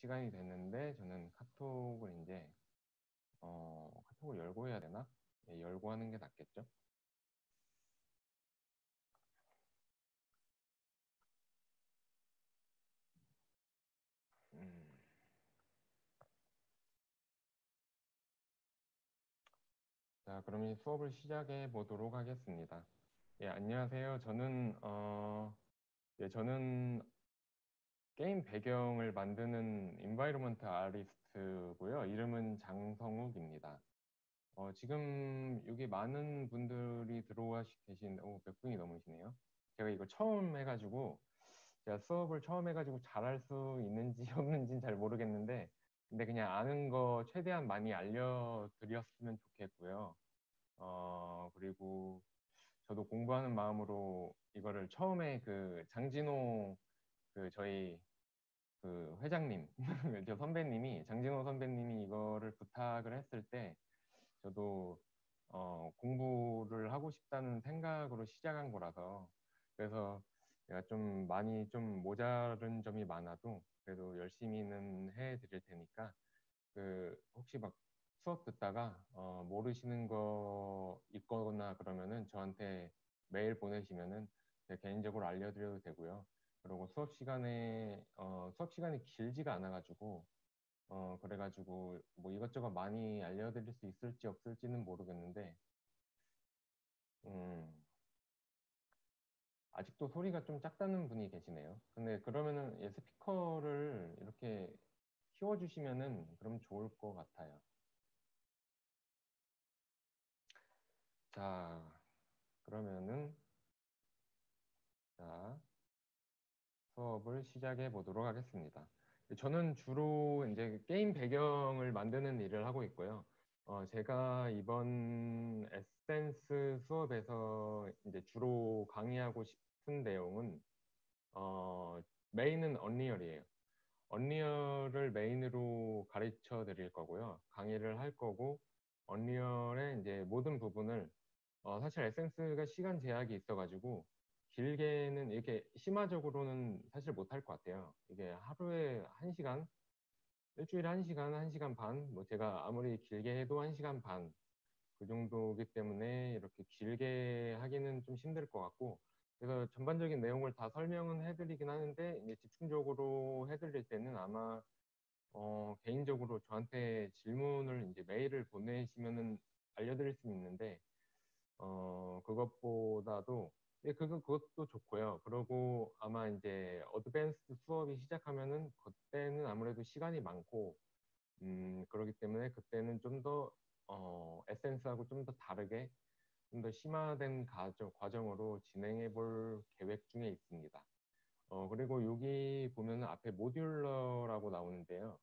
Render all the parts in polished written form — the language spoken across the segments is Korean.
시간이 됐는데 저는 카톡을 이제 카톡을 열고 해야 되나? 예, 열고 하는 게 낫겠죠? 음, 자, 그럼 이제 수업을 시작해 보도록 하겠습니다. 예, 안녕하세요. 저는 게임 배경을 만드는 인바이로먼트 아리스트고요. 이름은 장성욱입니다. 지금 여기 많은 분들이 들어와 계신, 100분이 넘으시네요. 제가 이거 처음 해가지고, 제가 수업을 처음 해가지고 잘할 수 있는지 없는지는 잘 모르겠는데, 근데 그냥 아는 거 최대한 많이 알려드렸으면 좋겠고요. 그리고 저도 공부하는 마음으로 이거를 처음에 그 장진호 저희 그 회장님, 저 선배님이, 장진호 선배님이 이거를 부탁을 했을 때 저도 공부를 하고 싶다는 생각으로 시작한 거라서 그래서 내가 좀 많이 좀 모자른 점이 많아도 그래도 열심히는 해 드릴 테니까 혹시 막 수업 듣다가 모르시는 거 있거나 그러면은 저한테 메일 보내시면은 제가 개인적으로 알려드려도 되고요. 그리고 수업 시간이 길지가 않아가지고 그래가지고 뭐 이것저것 많이 알려드릴 수 있을지 없을지는 모르겠는데, 음, 아직도 소리가 좀 작다는 분이 계시네요. 근데 그러면은 예, 스피커를 이렇게 키워주시면은 그럼 좋을 것 같아요. 자, 그러면은 자, 수업을 시작해 보도록 하겠습니다. 저는 주로 이제 게임 배경을 만드는 일을 하고 있고요. 제가 이번 에센스 수업에서 이제 주로 강의하고 싶은 내용은 메인은 언리얼이에요. 언리얼을 메인으로 가르쳐 드릴 거고요. 강의를 할 거고, 언리얼의 이제 모든 부분을, 사실 에센스가 시간 제약이 있어가지고, 길게는, 이렇게 심화적으로는 사실 못할 것 같아요. 이게 하루에 1시간, 일주일에 1시간, 1시간 반, 뭐 제가 아무리 길게 해도 1시간 반, 그 정도기 때문에 이렇게 길게 하기는 좀 힘들 것 같고, 그래서 전반적인 내용을 다 설명은 해드리긴 하는데, 이제 집중적으로 해드릴 때는 아마, 개인적으로 저한테 질문을 이제 메일을 보내시면은 알려드릴 수 있는데, 그것보다도, 예, 그것도 좋고요. 그리고 아마 이제 어드밴스드 수업이 시작하면은 그때는 아무래도 시간이 많고, 그렇기 때문에 그때는 좀 더, 에센스하고 좀 더 다르게, 좀 더 심화된 과정으로 진행해 볼 계획 중에 있습니다. 그리고 여기 보면은 앞에 모듈러라고 나오는데요.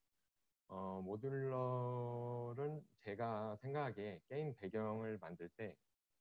모듈러는 제가 생각하기에 게임 배경을 만들 때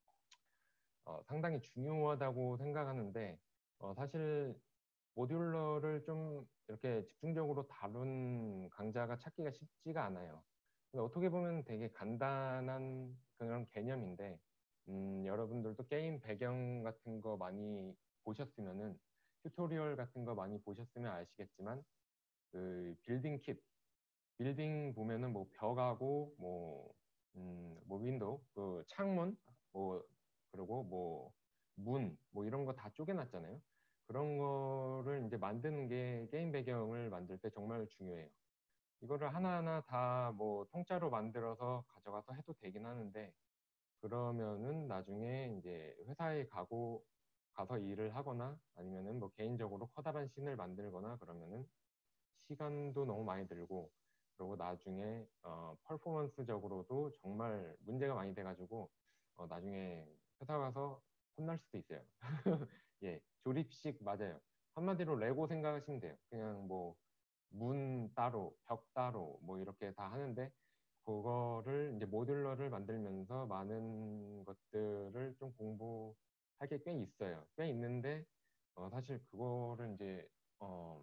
상당히 중요하다고 생각하는데, 사실 모듈러를 좀 이렇게 집중적으로 다룬 강좌가 찾기가 쉽지가 않아요. 근데 어떻게 보면 되게 간단한 그런 개념인데, 여러분들도 게임 배경 같은 거 많이 보셨으면은, 튜토리얼 같은 거 많이 보셨으면 아시겠지만, 빌딩 킷, 빌딩 보면은 뭐 벽하고 뭐 윈도우, 그 창문, 뭐 그리고 뭐 문, 뭐 이런 거 다 쪼개놨잖아요. 그런 거를 이제 만드는 게 게임 배경을 만들 때 정말 중요해요. 이거를 하나하나 다 뭐 통짜로 만들어서 가져가서 해도 되긴 하는데 그러면은 나중에 이제 회사에 가서 일을 하거나 아니면은 뭐 개인적으로 커다란 씬을 만들거나 그러면은 시간도 너무 많이 들고 그리고 나중에 퍼포먼스적으로도 정말 문제가 많이 돼가지고 나중에 회사 가서 혼날 수도 있어요. 예, 조립식 맞아요. 한마디로 레고 생각하시면 돼요. 그냥 뭐 문 따로, 벽 따로 뭐 이렇게 다 하는데 그거를 이제 모듈러를 만들면서 많은 것들을 좀 공부할 게 꽤 있어요. 꽤 있는데 사실 그거를 이제 어,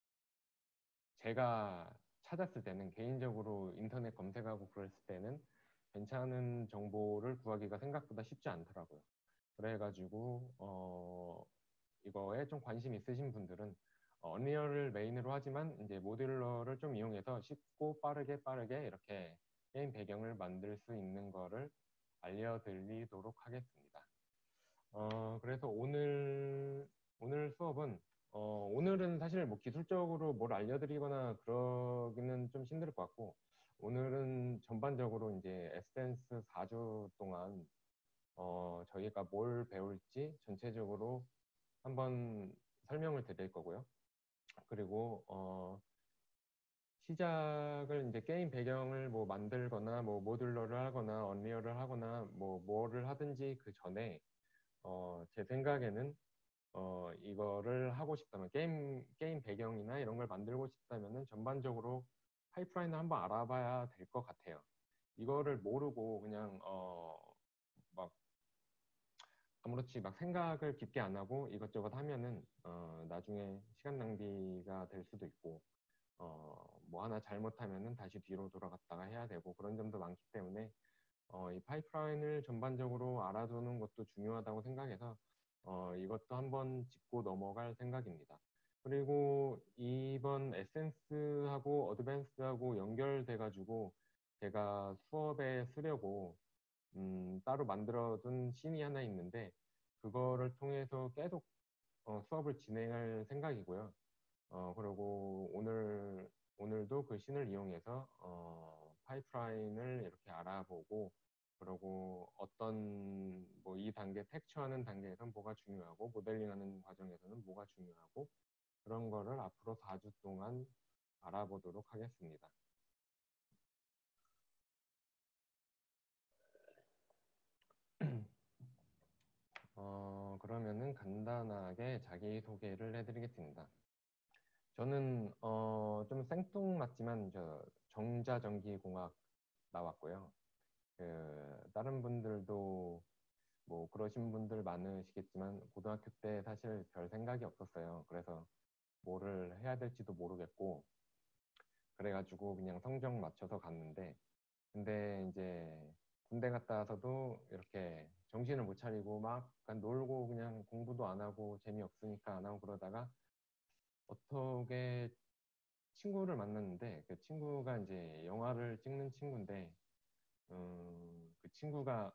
제가 찾았을 때는 개인적으로 인터넷 검색하고 그랬을 때는 괜찮은 정보를 구하기가 생각보다 쉽지 않더라고요. 그래가지고 이거에 좀 관심 있으신 분들은 언리얼을 메인으로 하지만 이제 모듈러를 좀 이용해서 쉽고 빠르게 이렇게 게임 배경을 만들 수 있는 거를 알려드리도록 하겠습니다. 그래서 오늘 수업은, 오늘은 사실 뭐 기술적으로 뭘 알려드리거나 그러기는 좀 힘들 것 같고, 오늘은 전반적으로 이제 에센스 4주 동안, 저희가 뭘 배울지 전체적으로 한번 설명을 드릴 거고요. 그리고, 시작을 이제 게임 배경을 뭐 만들거나 뭐 모듈러를 하거나 언리얼을 하거나 뭐 뭐를 하든지 그 전에, 제 생각에는 이거를 하고 싶다면 게임 배경이나 이런 걸 만들고 싶다면은 전반적으로 파이프라인을 한번 알아봐야 될 것 같아요. 이거를 모르고 그냥 막 아무렇지 막 생각을 깊게 안 하고 이것저것 하면은 나중에 시간 낭비가 될 수도 있고 뭐 하나 잘못하면은 다시 뒤로 돌아갔다가 해야 되고 그런 점도 많기 때문에 이 파이프라인을 전반적으로 알아두는 것도 중요하다고 생각해서 이것도 한번 짚고 넘어갈 생각입니다. 그리고 이번 에센스하고 어드밴스하고 연결돼가지고 제가 수업에 쓰려고 따로 만들어둔 씬이 하나 있는데 그거를 통해서 계속 수업을 진행할 생각이고요. 그리고 오늘도 그 씬을 이용해서 파이프라인을 이렇게 알아보고, 그리고 어떤, 뭐 이 단계, 텍처하는 단계에서는 뭐가 중요하고, 모델링하는 과정에서는 뭐가 중요하고, 그런 거를 앞으로 4주 동안 알아보도록 하겠습니다. 그러면은 간단하게 자기소개를 해드리겠습니다. 저는 좀 생뚱맞지만 저 정자전기공학 나왔고요. 다른 분들도 뭐 그러신 분들 많으시겠지만 고등학교 때 사실 별 생각이 없었어요. 그래서 뭐를 해야 될지도 모르겠고 그래가지고 그냥 성적 맞춰서 갔는데 근데 이제 군대 갔다 와서도 이렇게 정신을 못 차리고 막 그냥 놀고 그냥 공부도 안 하고 재미없으니까 안 하고 그러다가 어떻게 친구를 만났는데 그 친구가 이제 영화를 찍는 친구인데 그 친구가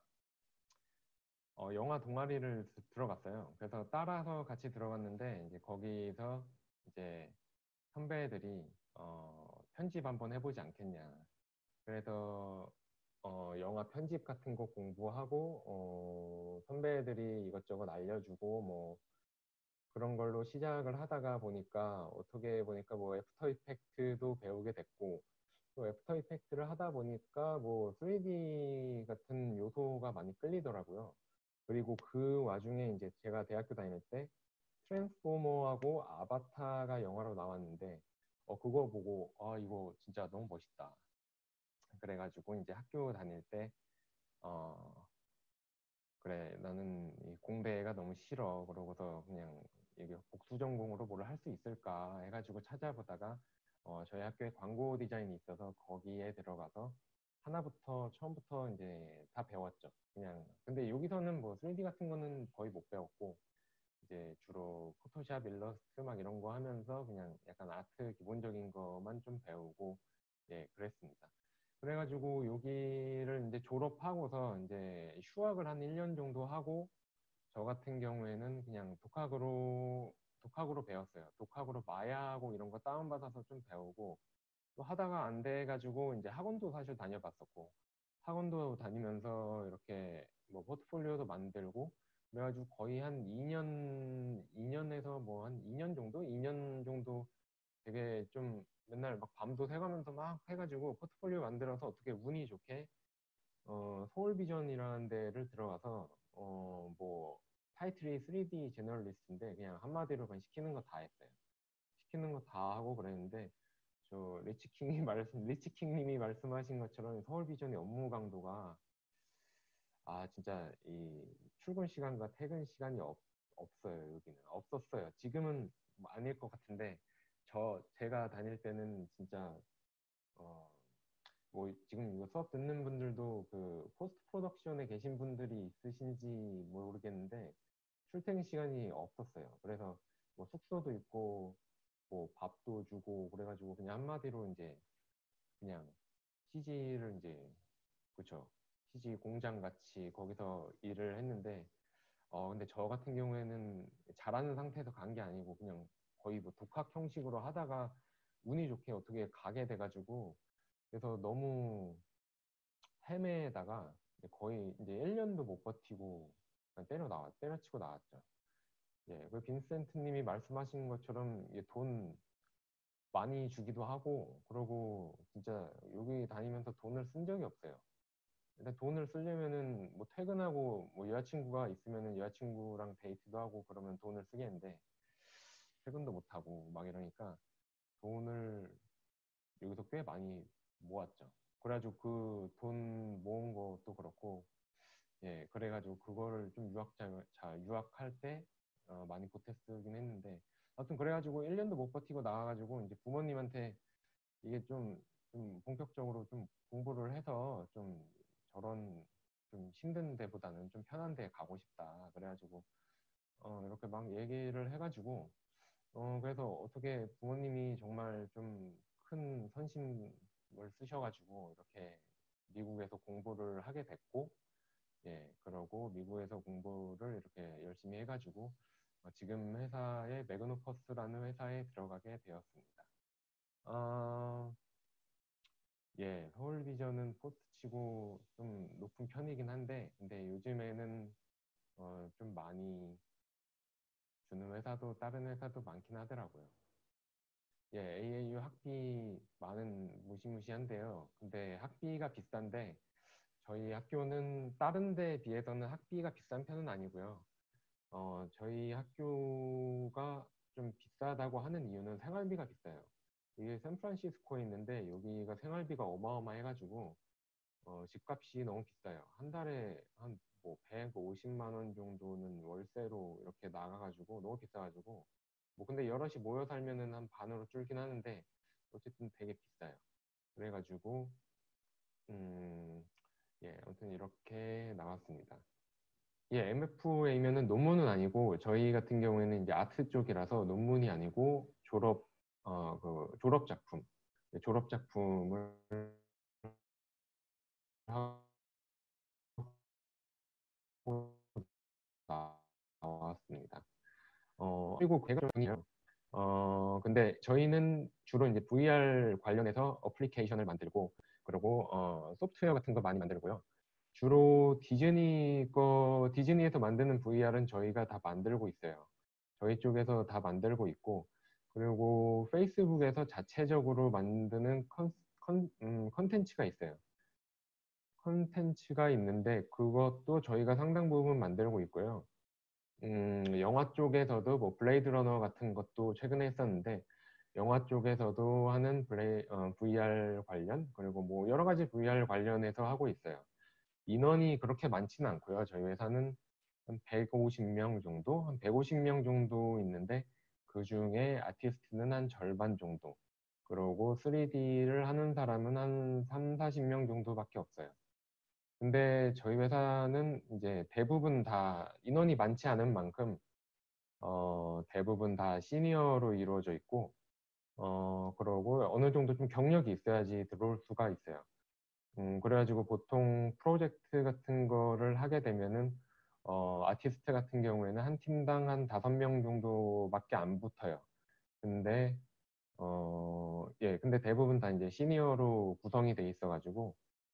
영화 동아리를 들어갔어요. 그래서 따라서 같이 들어갔는데 이제 거기서 이제 선배들이 편집 한번 해보지 않겠냐. 그래서 영화 편집 같은 거 공부하고 선배들이 이것저것 알려주고 뭐 그런 걸로 시작을 하다가 보니까 어떻게 보니까 뭐 애프터 이펙트도 배우게 됐고 또 애프터 이펙트를 하다 보니까 뭐 3D 같은 요소가 많이 끌리더라고요. 그리고 그 와중에 이제 제가 대학교 다닐 때 트랜스포머하고 아바타가 영화로 나왔는데 그거 보고 이거 진짜 너무 멋있다. 그래가지고 이제 학교 다닐 때 어, 그래 나는 이 공대가 너무 싫어. 그러고서 그냥 이게 복수 전공으로 뭘 할 수 있을까 해가지고 찾아보다가 저희 학교에 광고 디자인이 있어서 거기에 들어가서 하나부터 처음부터 이제 다 배웠죠. 그냥 근데 여기서는 뭐 3D 같은 거는 거의 못 배웠고 이제 주로 포토샵, 일러스트 막 이런 거 하면서 그냥 약간 아트 기본적인 것만 좀 배우고 예 그랬습니다. 그래가지고 여기를 이제 졸업하고서 이제 휴학을 한 1년 정도 하고 저 같은 경우에는 그냥 독학으로 배웠어요. 독학으로 마야하고 이런 거 다운받아서 좀 배우고 또 하다가 안 돼가지고 이제 학원도 사실 다녀봤었고 학원도 다니면서 이렇게 뭐 포트폴리오도 만들고 그래가지고 거의 한 2년에서 뭐 한 2년 정도? 2년 정도 되게 좀 맨날 막 밤도 새가면서 막 해가지고 포트폴리오 만들어서 어떻게 운이 좋게 서울비전이라는 데를 들어가서 뭐 타이틀이 3D 제너럴리스트인데 그냥 한마디로 그냥 시키는 거 다 했어요. 시키는 거 다 하고 그랬는데 저 리치킹님이 말씀하신 것처럼 서울비전의 업무 강도가 진짜 이 출근 시간과 퇴근 시간이 없어요. 여기는 없었어요. 지금은 뭐 아닐 것 같은데 제가 다닐 때는 진짜 어, 뭐 지금 이거 수업 듣는 분들도 그 포스트 프로덕션에 계신 분들이 있으신지 모르겠는데 출퇴근 시간이 없었어요. 그래서 뭐 숙소도 있고 뭐 밥도 주고 그래가지고 그냥 한마디로 이제 그냥 CG를 이제 그쵸 CG 공장 같이 거기서 일을 했는데 근데 저 같은 경우에는 잘하는 상태에서 간 게 아니고 그냥 거의 뭐 독학 형식으로 하다가 운이 좋게 어떻게 가게 돼가지고 그래서 너무 헤매다가 이제 거의 이제 1년도 못 버티고 그냥 때려치고 나왔죠. 예, 그 빈센트 님이 말씀하신 것처럼 이게 돈 많이 주기도 하고 그러고 진짜 여기 다니면서 돈을 쓴 적이 없어요. 근데 돈을 쓰려면은 뭐 퇴근하고 뭐 여자친구가 있으면은 여자친구랑 데이트도 하고 그러면 돈을 쓰겠는데 퇴근도 못 하고 막 이러니까 돈을 여기서 꽤 많이 모았죠. 그래가지고 그 돈 모은 것도 그렇고 예 그래가지고 그거를 좀 유학할 때 많이 보태 쓰긴 했는데 아무튼 그래가지고 1년도 못 버티고 나와가지고 이제 부모님한테 이게 좀 본격적으로 좀 공부를 해서 좀 저런 좀 힘든 데보다는 좀 편한 데 가고 싶다. 그래가지고 이렇게 막 얘기를 해가지고 그래서 어떻게 부모님이 정말 좀 큰 선심을 쓰셔가지고 이렇게 미국에서 공부를 하게 됐고 예 그러고 미국에서 공부를 이렇게 열심히 해가지고 지금 회사에 매그노퍼스라는 회사에 들어가게 되었습니다. 어, 예, 서울비전은 포스트치고 좀 높은 편이긴 한데, 근데 요즘에는 좀 많이 주는 회사도 다른 회사도 많긴 하더라고요. 예, AAU 학비 무시무시한데요. 근데 학비가 비싼데 저희 학교는 다른 데 비해서는 학비가 비싼 편은 아니고요. 저희 학교가 좀 비싸다고 하는 이유는 생활비가 비싸요. 이게 샌프란시스코에 있는데 여기가 생활비가 어마어마해가지고 집값이 너무 비싸요. 한 달에 한 뭐 150만 원 정도는 월세로 이렇게 나가가지고 너무 비싸가지고 뭐 근데 여럿이 모여 살면은 한 반으로 줄긴 하는데 어쨌든 되게 비싸요. 그래가지고 음, 예, 아무튼 이렇게 나왔습니다. 예, MFA면은 논문은 아니고 저희 같은 경우에는 이제 아트 쪽이라서 논문이 아니고 졸업 작품, 졸업 작품을 하고 나왔습니다. 그리고 개발이에요. 근데 저희는 주로 이제 VR 관련해서 어플리케이션을 만들고, 그리고 소프트웨어 같은 거 많이 만들고요. 주로 디즈니에서 만드는 VR은 저희가 다 만들고 있어요. 저희 쪽에서 다 만들고 있고, 그리고 페이스북에서 자체적으로 만드는 컨텐츠가 있어요. 컨텐츠가 있는데, 그것도 저희가 상당 부분 만들고 있고요. 영화 쪽에서도 뭐 블레이드 러너 같은 것도 최근에 했었는데 영화 쪽에서도 하는 VR 관련 그리고 뭐 여러 가지 VR 관련해서 하고 있어요. 인원이 그렇게 많지는 않고요. 저희 회사는 한 150명 정도, 한 150명 정도 있는데 그 중에 아티스트는 한 절반 정도. 그러고 3D를 하는 사람은 한 3, 40명 정도밖에 없어요. 근데 저희 회사는 이제 대부분 다 인원이 많지 않은 만큼 대부분 다 시니어로 이루어져 있고 그러고 어느 정도 좀 경력이 있어야지 들어올 수가 있어요. 그래가지고 보통 프로젝트 같은 거를 하게 되면은 아티스트 같은 경우에는 한 팀당 한 5명 정도밖에 안 붙어요. 근데 예, 근데 대부분 다 이제 시니어로 구성이 돼 있어가지고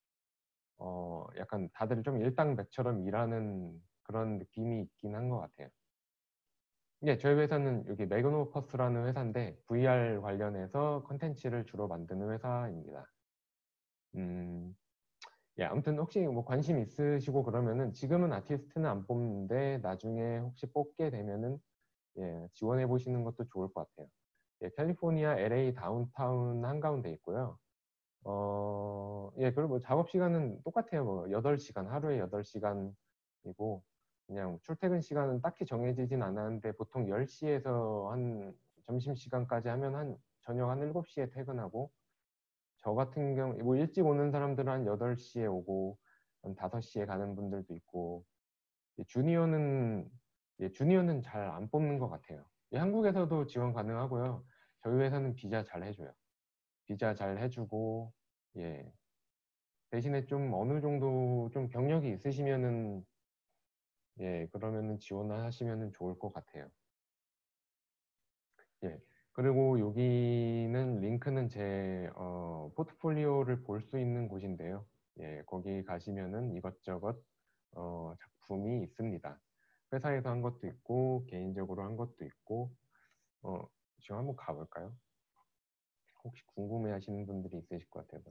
약간 다들 좀 일당백처럼 일하는 그런 느낌이 있긴 한 것 같아요. 예, 저희 회사는 여기 매그노퍼스라는 회사인데 VR 관련해서 컨텐츠를 주로 만드는 회사입니다. 음, 예, 아무튼 혹시 뭐 관심 있으시고 그러면은 지금은 아티스트는 안 뽑는데 나중에 혹시 뽑게 되면은 예, 지원해 보시는 것도 좋을 것 같아요. 예, 캘리포니아 LA 다운타운 한가운데 있고요. 예, 그리고 뭐 작업 시간은 똑같아요. 뭐 8시간, 하루에 8시간이고, 그냥 출퇴근 시간은 딱히 정해지진 않았는데, 보통 10시에서 한 점심시간까지 하면 저녁 한 7시에 퇴근하고, 저 같은 경우, 뭐 일찍 오는 사람들은 한 8시에 오고, 한 5시에 가는 분들도 있고, 예, 주니어는 잘 안 뽑는 것 같아요. 예, 한국에서도 지원 가능하고요. 저희 회사는 비자 잘 해줘요. 비자 잘 해주고, 예. 대신에 좀 어느 정도 좀 경력이 있으시면은, 예, 그러면은 지원하시면은 좋을 것 같아요. 예. 그리고 여기는 링크는 제 포트폴리오를 볼 수 있는 곳인데요. 예, 거기 가시면은 이것저것 작품이 있습니다. 회사에서 한 것도 있고 개인적으로 한 것도 있고 어, 지금 한번 가볼까요? 혹시 궁금해하시는 분들이 있으실 것 같아서.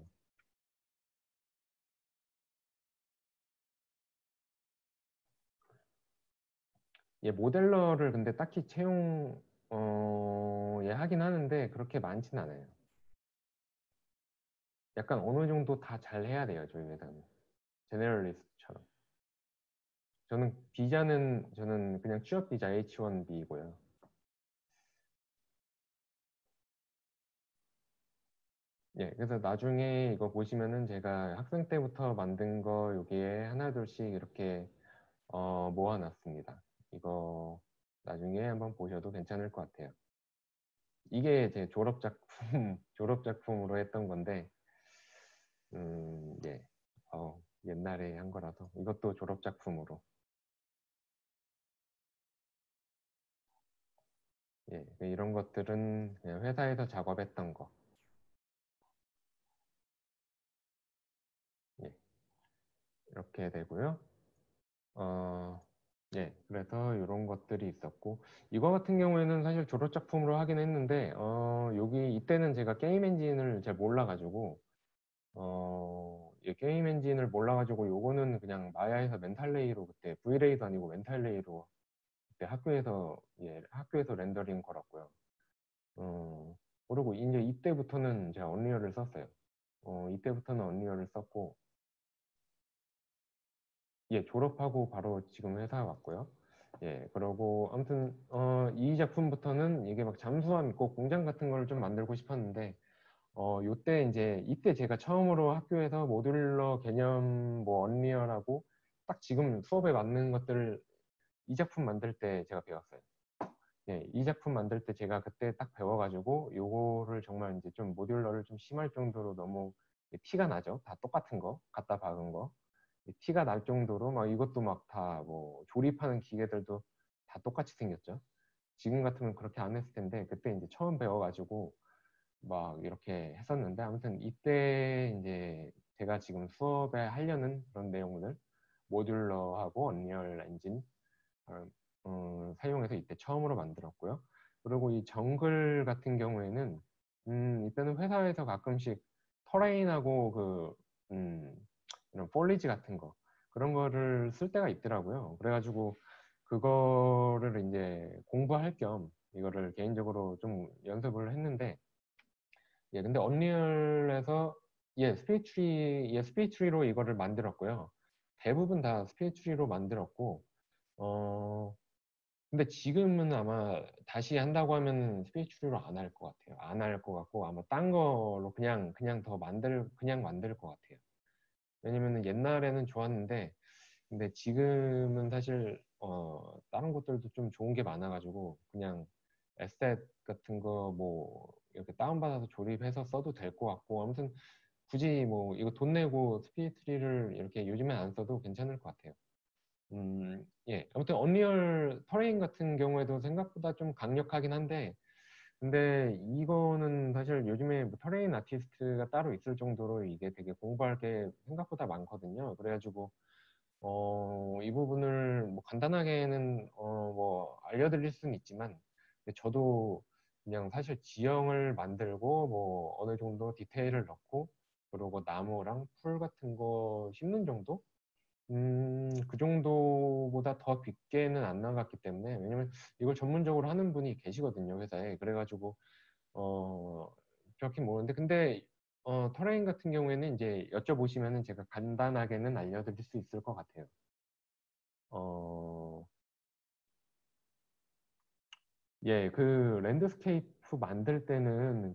예, 모델러를 근데 딱히 채용 예, 하긴 하는데 그렇게 많진 않아요. 약간 어느 정도 다 잘 해야 돼요, 저희 회사는. 제네럴리스트처럼. 저는 그냥 취업 비자 H1B이고요. 예, 그래서 나중에 이거 보시면은 제가 학생 때부터 만든 거 여기에 하나둘씩 이렇게 모아놨습니다. 이거 나중에 한번 보셔도 괜찮을 것 같아요. 이게 제 졸업작품, 졸업작품으로 했던 건데, 예, 옛날에 한 거라서 이것도 졸업작품으로, 예, 이런 것들은 그냥 회사에서 작업했던 거, 예, 이렇게 되고요. 어, 예, 그래서 이런 것들이 있었고, 이거 같은 경우에는 사실 졸업작품으로 하긴 했는데, 여기 이때는 제가 게임 엔진을 잘 몰라가지고, 이 게임 엔진을 몰라가지고 요거는 그냥 마야에서 멘탈레이로 그때 브이레이도 아니고 멘탈레이로 그때 학교에서 렌더링 걸었고요. 어, 그리고 이제 이때부터는 제가 언리얼을 썼어요. 이때부터는 언리얼을 썼고, 예, 졸업하고 바로 지금 회사에 왔고요. 예, 그러고 아무튼 이 작품부터는 이게 막 잠수함 있고 공장 같은 걸 좀 만들고 싶었는데 요때 이때 제가 처음으로 학교에서 모듈러 개념 뭐 언리얼하고 딱 지금 수업에 맞는 것들을 이 작품 만들 때 제가 배웠어요. 예, 이 작품 만들 때 제가 그때 딱 배워가지고 요거를 정말 이제 좀 모듈러를 좀 심할 정도로 너무 티가 나죠. 다 똑같은 거, 갖다 박은 거. 티가 날 정도로 막 이것도 막 다 뭐 조립하는 기계들도 다 똑같이 생겼죠. 지금 같으면 그렇게 안 했을 텐데 그때 이제 처음 배워가지고 막 이렇게 했었는데 아무튼 이때 이제 제가 지금 수업에 하려는 그런 내용들 모듈러하고 언리얼 엔진 사용해서 이때 처음으로 만들었고요. 그리고 이 정글 같은 경우에는 이때는 회사에서 가끔씩 터레인하고 이런 폴리지 같은 거 그런 거를 쓸 때가 있더라고요. 그래가지고 그거를 이제 공부할 겸 이거를 개인적으로 좀 연습을 했는데 예, 근데 언리얼에서 스피릿트리로 이거를 만들었고요. 대부분 다 스피릿트리로 만들었고 어, 근데 지금은 아마 다시 한다고 하면 스피릿추리로 안 할 것 같아요. 안 할 것 같고 아마 딴 걸로 그냥 더 그냥 만들 것 같아요. 왜냐면은 옛날에는 좋았는데 근데 지금은 사실 다른 것들도 좀 좋은 게 많아가지고 그냥 에셋 같은 거 뭐 이렇게 다운받아서 조립해서 써도 될 것 같고 아무튼 굳이 뭐 이거 돈 내고 스피릿트리를 이렇게 요즘에 안 써도 괜찮을 것 같아요. 예. 아무튼 언리얼 터레인 같은 경우에도 생각보다 좀 강력하긴 한데, 근데 이거는 사실 요즘에 뭐 터레인 아티스트가 따로 있을 정도로 이게 되게 공부할 게 생각보다 많거든요. 그래가지고, 이 부분을 뭐 간단하게는, 뭐 알려드릴 수는 있지만, 근데 저도 그냥 사실 지형을 만들고, 뭐 어느 정도 디테일을 넣고, 그리고 나무랑 풀 같은 거 심는 정도? 그 정도보다 더 깊게는 안 나갔기 때문에, 왜냐면 이걸 전문적으로 하는 분이 계시거든요, 회사에. 그래가지고, 어, 정확히 모르는데, 근데, 터레인 같은 경우에는 이제 여쭤보시면은 제가 간단하게는 알려드릴 수 있을 것 같아요. 어, 예, 그 랜드스케이프 만들 때는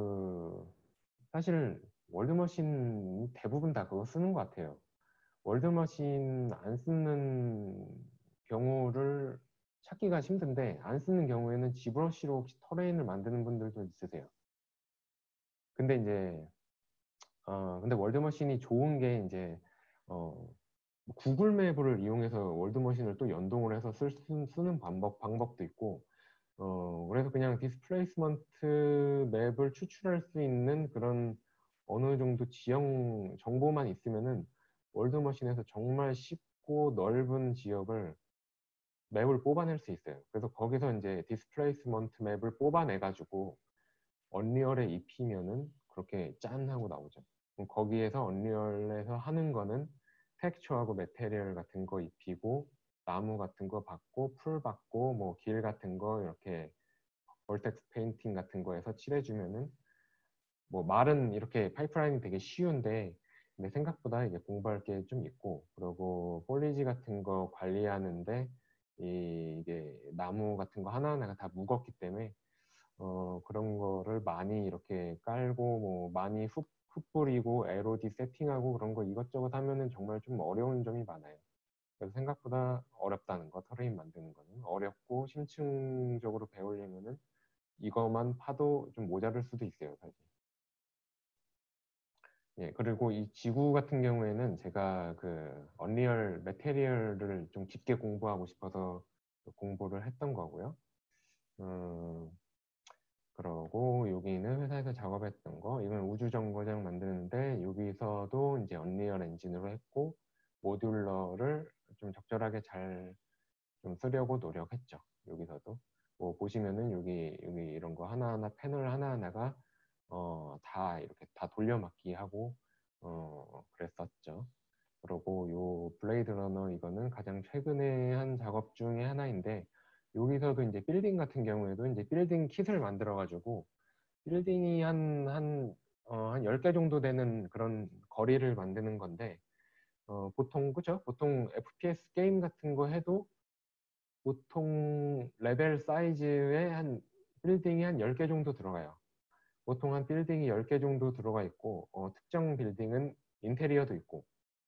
사실 월드머신 대부분 다 그거 쓰는 것 같아요. 월드머신 안 쓰는 경우를 찾기가 힘든데 안 쓰는 경우에는 지브러시로 혹시 터레인을 만드는 분들도 있으세요. 근데 이제 근데 월드머신이 좋은 게 이제 어, 구글 맵을 이용해서 월드머신을 또 연동을 해서 쓰는 방법도 있고 그래서 그냥 디스플레이스먼트 맵을 추출할 수 있는 그런 어느 정도 지형 정보만 있으면은 월드머신에서 정말 쉽고 넓은 지역을 맵을 뽑아낼 수 있어요. 그래서 거기서 이제 디스플레이스먼트 맵을 뽑아내가지고 언리얼에 입히면은 그렇게 짠 하고 나오죠. 그럼 거기에서 언리얼에서 하는 거는 텍스처하고 매테리얼 같은 거 입히고 나무 같은 거 받고 풀 받고 뭐 길 같은 거 이렇게 벌텍스 페인팅 같은 거에서 칠해주면은 뭐 말은 이렇게 파이프라인이 되게 쉬운데 근데 생각보다 이게 공부할 게 좀 있고 그리고 폴리지 같은 거 관리하는데 이게 나무 같은 거 하나하나가 다 무겁기 때문에 그런 거를 많이 이렇게 깔고 뭐 많이 흙 뿌리고 LOD 세팅하고 그런 거 이것저것 하면은 정말 좀 어려운 점이 많아요. 그래서 생각보다 어렵다는 거, 터레인 만드는 거는 어렵고 심층적으로 배우려면은 이것만 파도 좀 모자랄 수도 있어요, 사실. 예, 그리고 이 지구 같은 경우에는 제가 그 언리얼 매테리얼을 좀 깊게 공부하고 싶어서 공부를 했던 거고요. 음, 그러고 여기는 회사에서 작업했던 거, 이건 우주정거장 만드는데 여기서도 이제 언리얼 엔진으로 했고 모듈러를 좀 적절하게 잘 좀 쓰려고 노력했죠. 여기서도 뭐 보시면은 여기 이런 거 하나하나 패널 하나하나가 다 이렇게 다 돌려막기 하고 그랬었죠. 그리고 요 블레이드 러너 이거는 가장 최근에 한 작업 중에 하나인데 여기서도 이제 빌딩 같은 경우에도 이제 빌딩 킷을 만들어 가지고 빌딩이 한 10개 정도 되는 그런 거리를 만드는 건데 보통 그죠? 보통 FPS 게임 같은 거 해도 보통 레벨 사이즈에 한 빌딩이 한 10개 정도 들어가요. 보통 한 빌딩이 10개 정도 들어가 있고 특정 빌딩은 인테리어도 있고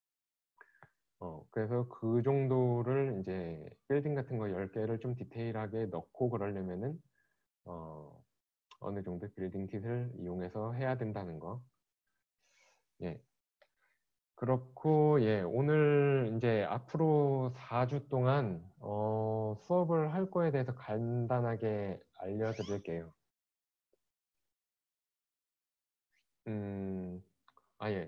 그래서 그 정도를 이제 빌딩 같은 거 10개를 좀 디테일하게 넣고 그러려면은 어, 어느 정도 빌딩 킷을 이용해서 해야 된다는 거. 예. 그렇고 예, 오늘 이제 앞으로 4주 동안 수업을 할 거에 대해서 간단하게 알려드릴게요. 음, 예,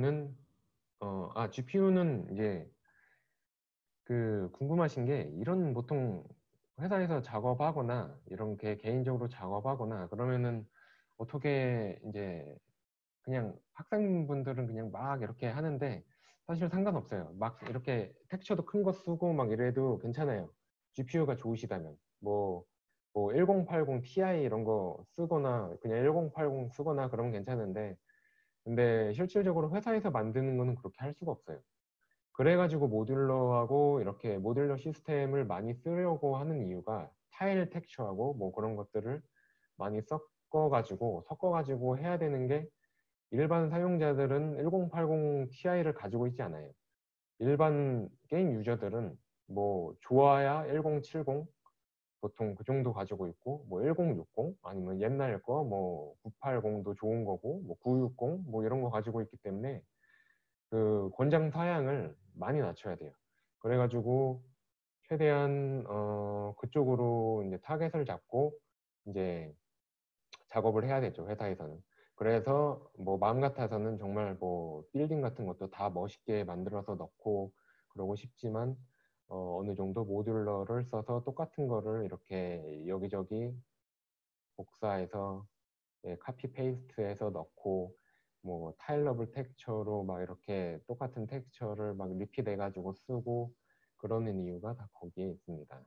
GPU는 이제 그 궁금하신 게 이런 보통 회사에서 작업하거나 이런 게 개인적으로 작업하거나 그러면은 어떻게 이제 그냥 학생분들은 그냥 막 이렇게 하는데 사실 상관없어요. 막 이렇게 텍스처도 큰 거 쓰고 막 이래도 괜찮아요. GPU가 좋으시다면 뭐 1080 Ti 이런 거 쓰거나 그냥 1080 쓰거나 그러면 괜찮은데 근데 실질적으로 회사에서 만드는 거는 그렇게 할 수가 없어요. 그래가지고 모듈러하고 이렇게 모듈러 시스템을 많이 쓰려고 하는 이유가 타일 텍스처하고 뭐 그런 것들을 많이 섞어가지고 해야 되는 게 일반 사용자들은 1080 Ti를 가지고 있지 않아요. 일반 게임 유저들은 뭐 좋아야 1070 보통 그 정도 가지고 있고 뭐 1060 아니면 옛날 거 뭐 980도 좋은 거고 뭐 960 뭐 이런 거 가지고 있기 때문에 그 권장 사양을 많이 낮춰야 돼요. 그래가지고 최대한 그쪽으로 이제 타겟을 잡고 이제 작업을 해야 되죠, 회사에서는. 그래서 뭐 마음 같아서는 정말 뭐 빌딩 같은 것도 다 멋있게 만들어서 넣고 그러고 싶지만 어느 정도 모듈러를 써서 똑같은 거를 이렇게 여기저기 복사해서 카피 페이스트해서 넣고 뭐 타일러블 텍스처로 막 이렇게 똑같은 텍스처를 막 리핏 해가지고 쓰고 그러는 이유가 다 거기에 있습니다.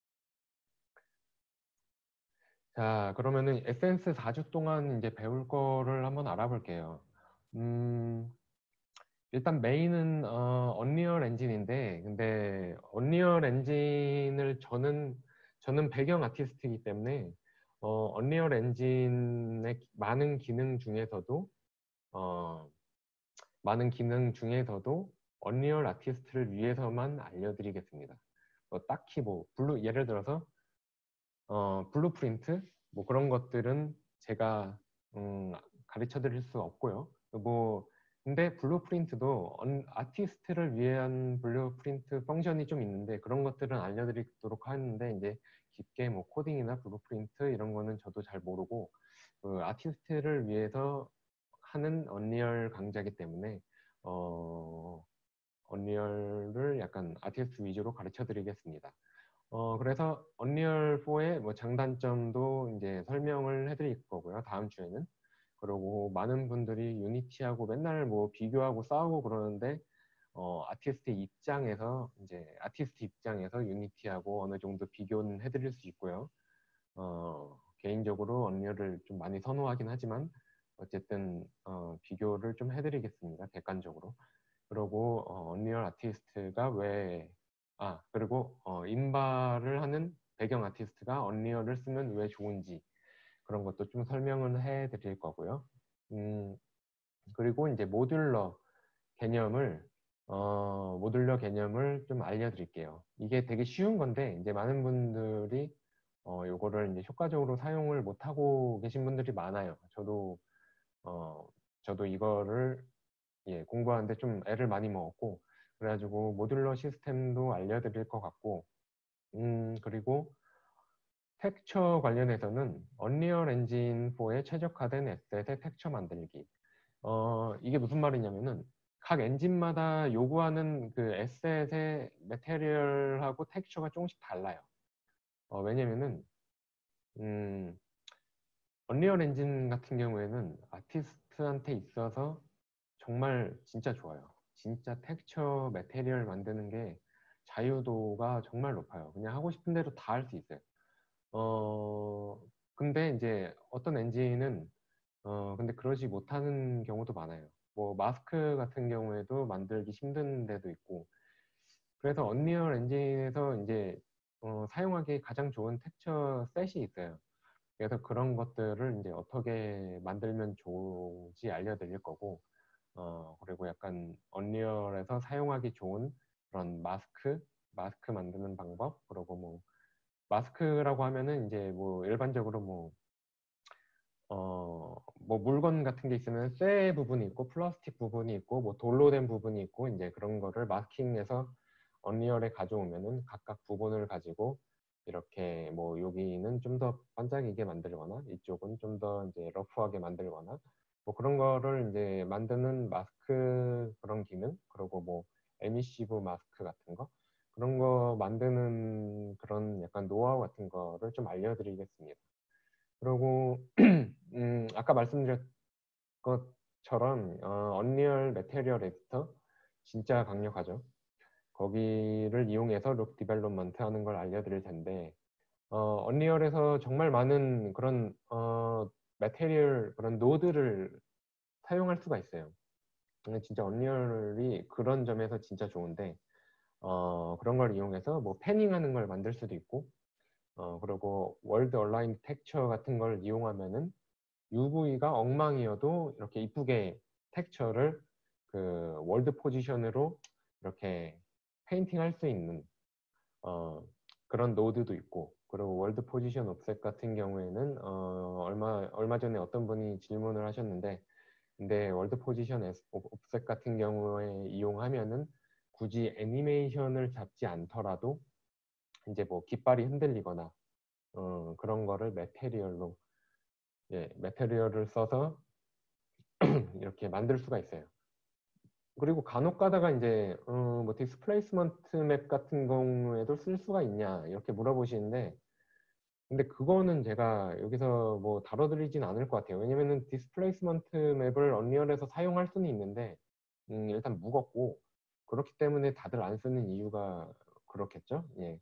자, 그러면은 에센스 4주 동안 이제 배울 거를 한번 알아볼게요. 음, 일단 메인은 언리얼 엔진인데, 근데 언리얼 엔진을 저는 배경 아티스트이기 때문에 언리얼 엔진의 어, 많은 기능 중에서도 언리얼 아티스트를 위해서만 알려드리겠습니다. 딱히 뭐 예를 들어서 블루프린트 뭐 그런 것들은 제가 가르쳐 드릴 수 없고요. 뭐 근데 블루프린트도 아티스트를 위한 블루프린트 펑션이 좀 있는데 그런 것들은 알려드리도록 하는데 이제 깊게 뭐 코딩이나 블루프린트 이런 거는 저도 잘 모르고 그 아티스트를 위해서 하는 언리얼 강좌이기 때문에 언리얼을 약간 아티스트 위주로 가르쳐 드리겠습니다. 그래서 언리얼 4의 뭐 장단점도 이제 설명을 해드릴 거고요. 다음 주에는. 그리고 많은 분들이 유니티하고 맨날 뭐 비교하고 싸우고 그러는데, 아티스트 입장에서 유니티하고 어느 정도 비교는 해드릴 수 있고요. 개인적으로 언리얼을 좀 많이 선호하긴 하지만, 어쨌든, 비교를 좀 해드리겠습니다. 객관적으로. 그리고 언리얼 아티스트가 그리고 인바를 하는 배경 아티스트가 언리얼을 쓰면 왜 좋은지 그런 것도 좀 설명을 해 드릴 거고요. 음, 그리고 이제 모듈러 개념을 좀 알려드릴게요. 이게 되게 쉬운 건데 이제 많은 분들이 요거를 이제 효과적으로 사용을 못하고 계신 분들이 많아요. 어, 저도 이거를 공부하는데 좀 애를 많이 먹었고, 그래가지고 모듈러 시스템도 알려드릴 것 같고, 그리고 텍처 관련해서는 언리얼 엔진 4에 최적화된 에셋의 텍처 만들기. 이게 무슨 말이냐면은 각 엔진마다 요구하는 그 에셋의 매테리얼하고 텍처가 조금씩 달라요. 왜냐면은 음, 언리얼 엔진 같은 경우에는 아티스트한테 있어서 정말 진짜 좋아요. 진짜 텍스처 매테리얼 만드는 게 자유도가 정말 높아요. 그냥 하고 싶은 대로 다 할 수 있어요. 어, 근데 이제 어떤 엔진은 근데 그러지 못하는 경우도 많아요. 뭐 마스크 같은 경우에도 만들기 힘든 데도 있고. 그래서 언리얼 엔진에서 이제 사용하기 가장 좋은 텍스처 셋이 있어요. 그래서 그런 것들을 이제 어떻게 만들면 좋은지 알려드릴 거고, 그리고 약간 언리얼에서 사용하기 좋은 그런 마스크 만드는 방법, 그리고 뭐, 마스크라고 하면은 이제 뭐 일반적으로 뭐 물건 같은 게 있으면 쇠 부분이 있고, 플라스틱 부분이 있고, 뭐 돌로 된 부분이 있고, 이제 그런 거를 마스킹해서 언리얼에 가져오면은 각각 부분을 가지고 이렇게 뭐 여기는 좀 더 반짝이게 만들거나 이쪽은 좀 더 이제 러프하게 만들거나 뭐 그런 거를 이제 만드는 마스크 그런 기능, 그리고 뭐 에미시브 마스크 같은 거 그런 거 만드는 그런 약간 노하우 같은 거를 좀 알려드리겠습니다. 그리고 아까 말씀드렸 것처럼 언리얼 매테리얼 에디터 진짜 강력하죠. 거기를 이용해서 룩 디벨롭먼트 하는 걸 알려드릴 텐데 언리얼에서 정말 많은 그런 매테리얼 그런 노드를 사용할 수가 있어요. 근데 진짜 언리얼이 그런 점에서 진짜 좋은데 그런 걸 이용해서 뭐 패닝하는 걸 만들 수도 있고 그리고 월드 얼라인 텍처 같은 걸 이용하면은 UV가 엉망이어도 이렇게 이쁘게 텍처를 그 월드 포지션으로 이렇게 페인팅 할 수 있는 그런 노드도 있고, 그리고 월드 포지션 옵셋 같은 경우에는 얼마 전에 어떤 분이 질문을 하셨는데, 근데 월드 포지션 옵셋 같은 경우에 이용하면은 굳이 애니메이션을 잡지 않더라도 이제 뭐 깃발이 흔들리거나 그런 거를 매테리얼을 써서 이렇게 만들 수가 있어요. 그리고 간혹 가다가 이제 뭐 디스플레이스먼트 맵 같은 경우에도 쓸 수가 있냐 이렇게 물어보시는데, 근데 그거는 제가 여기서 뭐 다뤄드리진 않을 것 같아요. 왜냐면은 디스플레이스먼트 맵을 언리얼에서 사용할 수는 있는데 일단 무겁고, 그렇기 때문에 다들 안 쓰는 이유가 그렇겠죠. 예.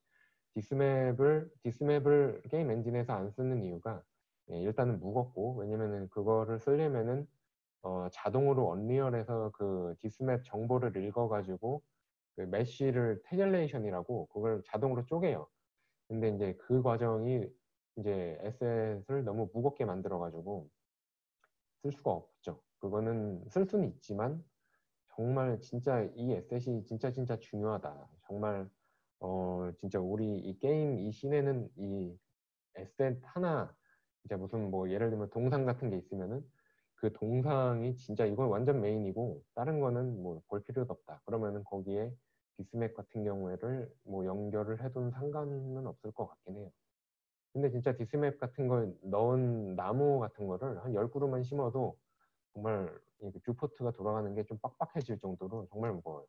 디스맵을 게임 엔진에서 안 쓰는 이유가 일단은 무겁고, 왜냐면은 그거를 쓰려면은 자동으로 언리얼에서 그 디스맵 정보를 읽어가지고 그 메쉬를 테젤레이션이라고 그걸 자동으로 쪼개요. 근데 이제 그 과정이 이제 에셋을 너무 무겁게 만들어가지고 쓸 수가 없죠. 그거는 쓸 수는 있지만 정말 진짜 이 에셋이 진짜 중요하다. 정말 진짜 우리 이 게임 이 씬에는 이 에셋 하나, 진짜 무슨 뭐 예를 들면 동상 같은 게 있으면은 그 동상이 진짜 이건 완전 메인이고 다른 거는 뭐 볼 필요도 없다. 그러면은 거기에 디스맵 같은 경우에를 뭐 연결을 해도 상관은 없을 것 같긴 해요. 근데 진짜 디스맵 같은 거 넣은 나무 같은 거를 한 10그루만 심어도 정말 이 뷰포트가 돌아가는 게 좀 빡빡해질 정도로 정말 무거워요.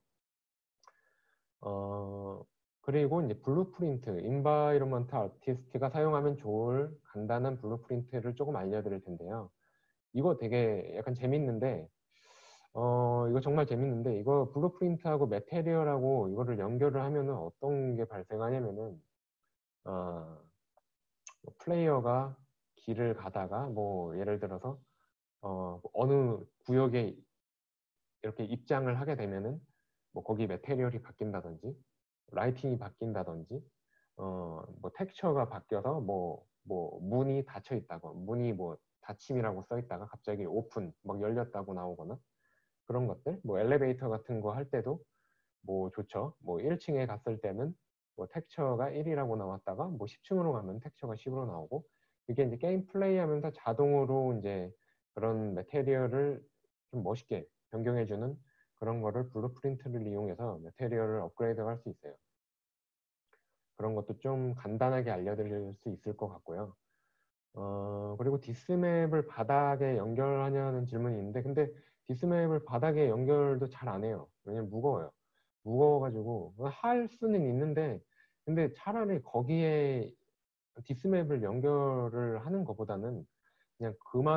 어, 그리고 이제 블루프린트, 인바이로먼트 아티스트가 사용하면 좋을 간단한 블루프린트를 조금 알려드릴 텐데요. 이거 되게 약간 재밌는데, 이거 정말 재밌는데, 이거 블루프린트하고 메테리얼하고 이거를 연결을 하면은 어떤 게 발생하냐면은, 어, 뭐 플레이어가 길을 가다가 뭐 예를 들어서 어느 구역에 이렇게 입장을 하게 되면은 뭐 거기 메테리얼이 바뀐다든지 라이팅이 바뀐다든지 뭐 텍스처가 바뀌어서 뭐 문이 닫혀 있다고 문이 뭐 닫힘이라고 써 있다가 갑자기 오픈 막 열렸다고 나오거나 그런 것들 뭐 엘리베이터 같은 거 할 때도 뭐 좋죠. 뭐 1층에 갔을 때는 뭐 텍스처가 1이라고 나왔다가 뭐 10층으로 가면 텍스처가 10으로 나오고 이게 이제 게임 플레이하면서 자동으로 이제 그런 메테리얼을 좀 멋있게 변경해주는 그런 거를 블루프린트를 이용해서 메테리얼을 업그레이드 할 수 있어요. 그런 것도 좀 간단하게 알려드릴 수 있을 것 같고요. 그리고 디스맵을 바닥에 연결하냐는 질문이 있는데, 근데 디스맵을 바닥에 연결도 잘 안 해요. 왜냐면 무거워요. 무거워가지고, 할 수는 있는데, 근데 차라리 거기에 디스맵을 연결을 하는 것보다는 그냥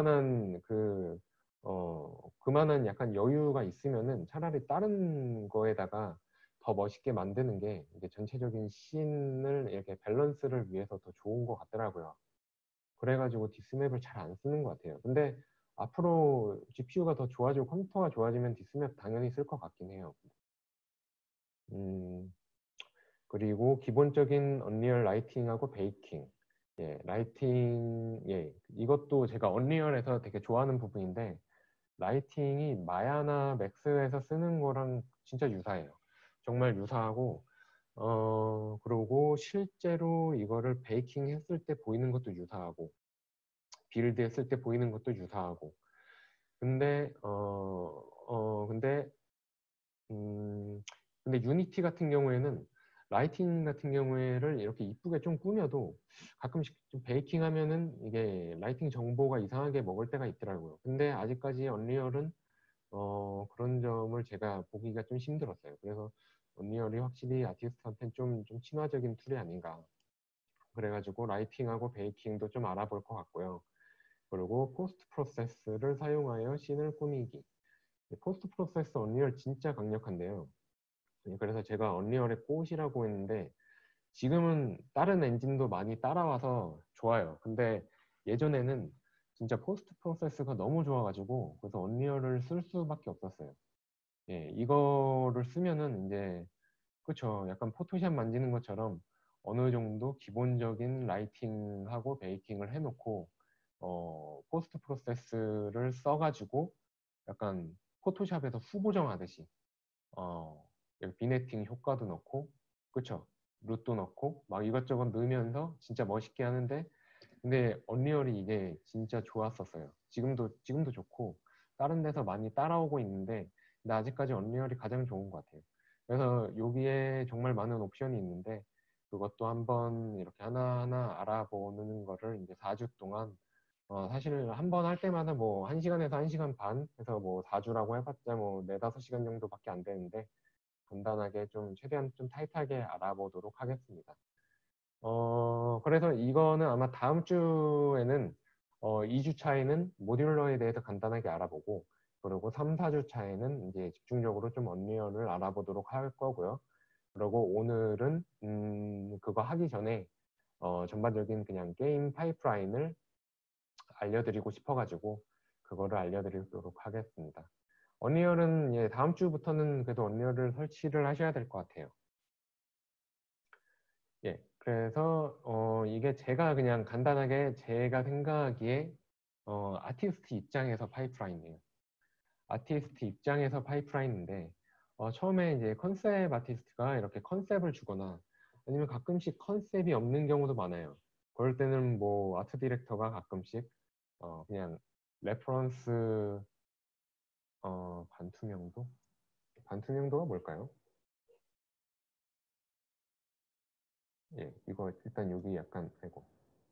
그만한 약간 여유가 있으면은 차라리 다른 거에다가 더 멋있게 만드는 게 이제 전체적인 씬을 이렇게 밸런스를 위해서 더 좋은 것 같더라고요. 그래가지고 디스맵을 잘 안 쓰는 것 같아요. 근데 앞으로 GPU가 더 좋아지고 컴퓨터가 좋아지면 디스맵 당연히 쓸 것 같긴 해요. 음, 그리고 기본적인 언리얼 라이팅하고 베이킹. 예, 라이팅, 예, 이것도 제가 언리얼에서 되게 좋아하는 부분인데, 라이팅이 마야나 맥스에서 쓰는 거랑 진짜 유사해요. 정말 유사하고, 그리고 실제로 이거를 베이킹 했을 때 보이는 것도 유사하고, 빌드 했을 때 보이는 것도 유사하고. 근데, 근데, 음, 근데 유니티 같은 경우에는 라이팅 같은 경우에를 이렇게 이쁘게 좀 꾸며도 가끔씩 좀 베이킹 하면은 이게 라이팅 정보가 이상하게 먹을 때가 있더라고요. 근데 아직까지 언리얼은 그런 점을 제가 보기가 좀 힘들었어요. 그래서 언리얼이 확실히 아티스트한테는 좀 친화적인 툴이 아닌가. 그래가지고 라이팅하고 베이킹도 좀 알아볼 것 같고요. 그리고 포스트 프로세스를 사용하여 씬을 꾸미기. 포스트 프로세스 언리얼 진짜 강력한데요. 그래서 제가 언리얼의 꽃이라고 했는데 지금은 다른 엔진도 많이 따라와서 좋아요. 근데 예전에는 진짜 포스트 프로세스가 너무 좋아가지고 그래서 언리얼을 쓸 수밖에 없었어요. 예, 이거를 쓰면은 이제 그쵸. 약간 포토샵 만지는 것처럼 어느 정도 기본적인 라이팅하고 베이킹을 해놓고 포스트 프로세스를 써가지고 약간 포토샵에서 후보정하듯이 어, 여기 비네팅 효과도 넣고 그쵸. 룻도 넣고 막 이것저것 넣으면서 진짜 멋있게 하는데 근데 언리얼이 이게 진짜 좋았었어요. 지금도 좋고 다른 데서 많이 따라오고 있는데 근데 아직까지 언리얼이 가장 좋은 것 같아요. 그래서 여기에 정말 많은 옵션이 있는데 그것도 한번 이렇게 하나하나 알아보는 거를 이제 4주 동안 사실 한 번 할 때마다 뭐 1시간에서 1시간 반 해서 뭐 4주라고 해봤자 뭐 4, 5시간 정도밖에 안 되는데 간단하게 좀 최대한 좀 타이트하게 알아보도록 하겠습니다. 그래서 이거는 아마 다음 주에는 2주 차에는 모듈러에 대해서 간단하게 알아보고 그리고 3, 4주 차에는 이제 집중적으로 좀 언리얼을 알아보도록 할 거고요. 그리고 오늘은 그거 하기 전에 전반적인 그냥 게임 파이프라인을 알려드리고 싶어가지고 그거를 알려드리도록 하겠습니다. 언리얼은 예, 다음 주부터는 그래도 언리얼을 설치를 하셔야 될 것 같아요. 예, 그래서 이게 제가 그냥 간단하게 제가 생각하기에 아티스트 입장에서 파이프라인이에요. 아티스트 입장에서 파이프라인인데 처음에 이제 컨셉 아티스트가 이렇게 컨셉을 주거나 아니면 가끔씩 컨셉이 없는 경우도 많아요. 그럴 때는 뭐 아트 디렉터가 가끔씩 그냥 레퍼런스 반투명도? 반투명도가 뭘까요? 예, 이거 일단 여기 약간 아이고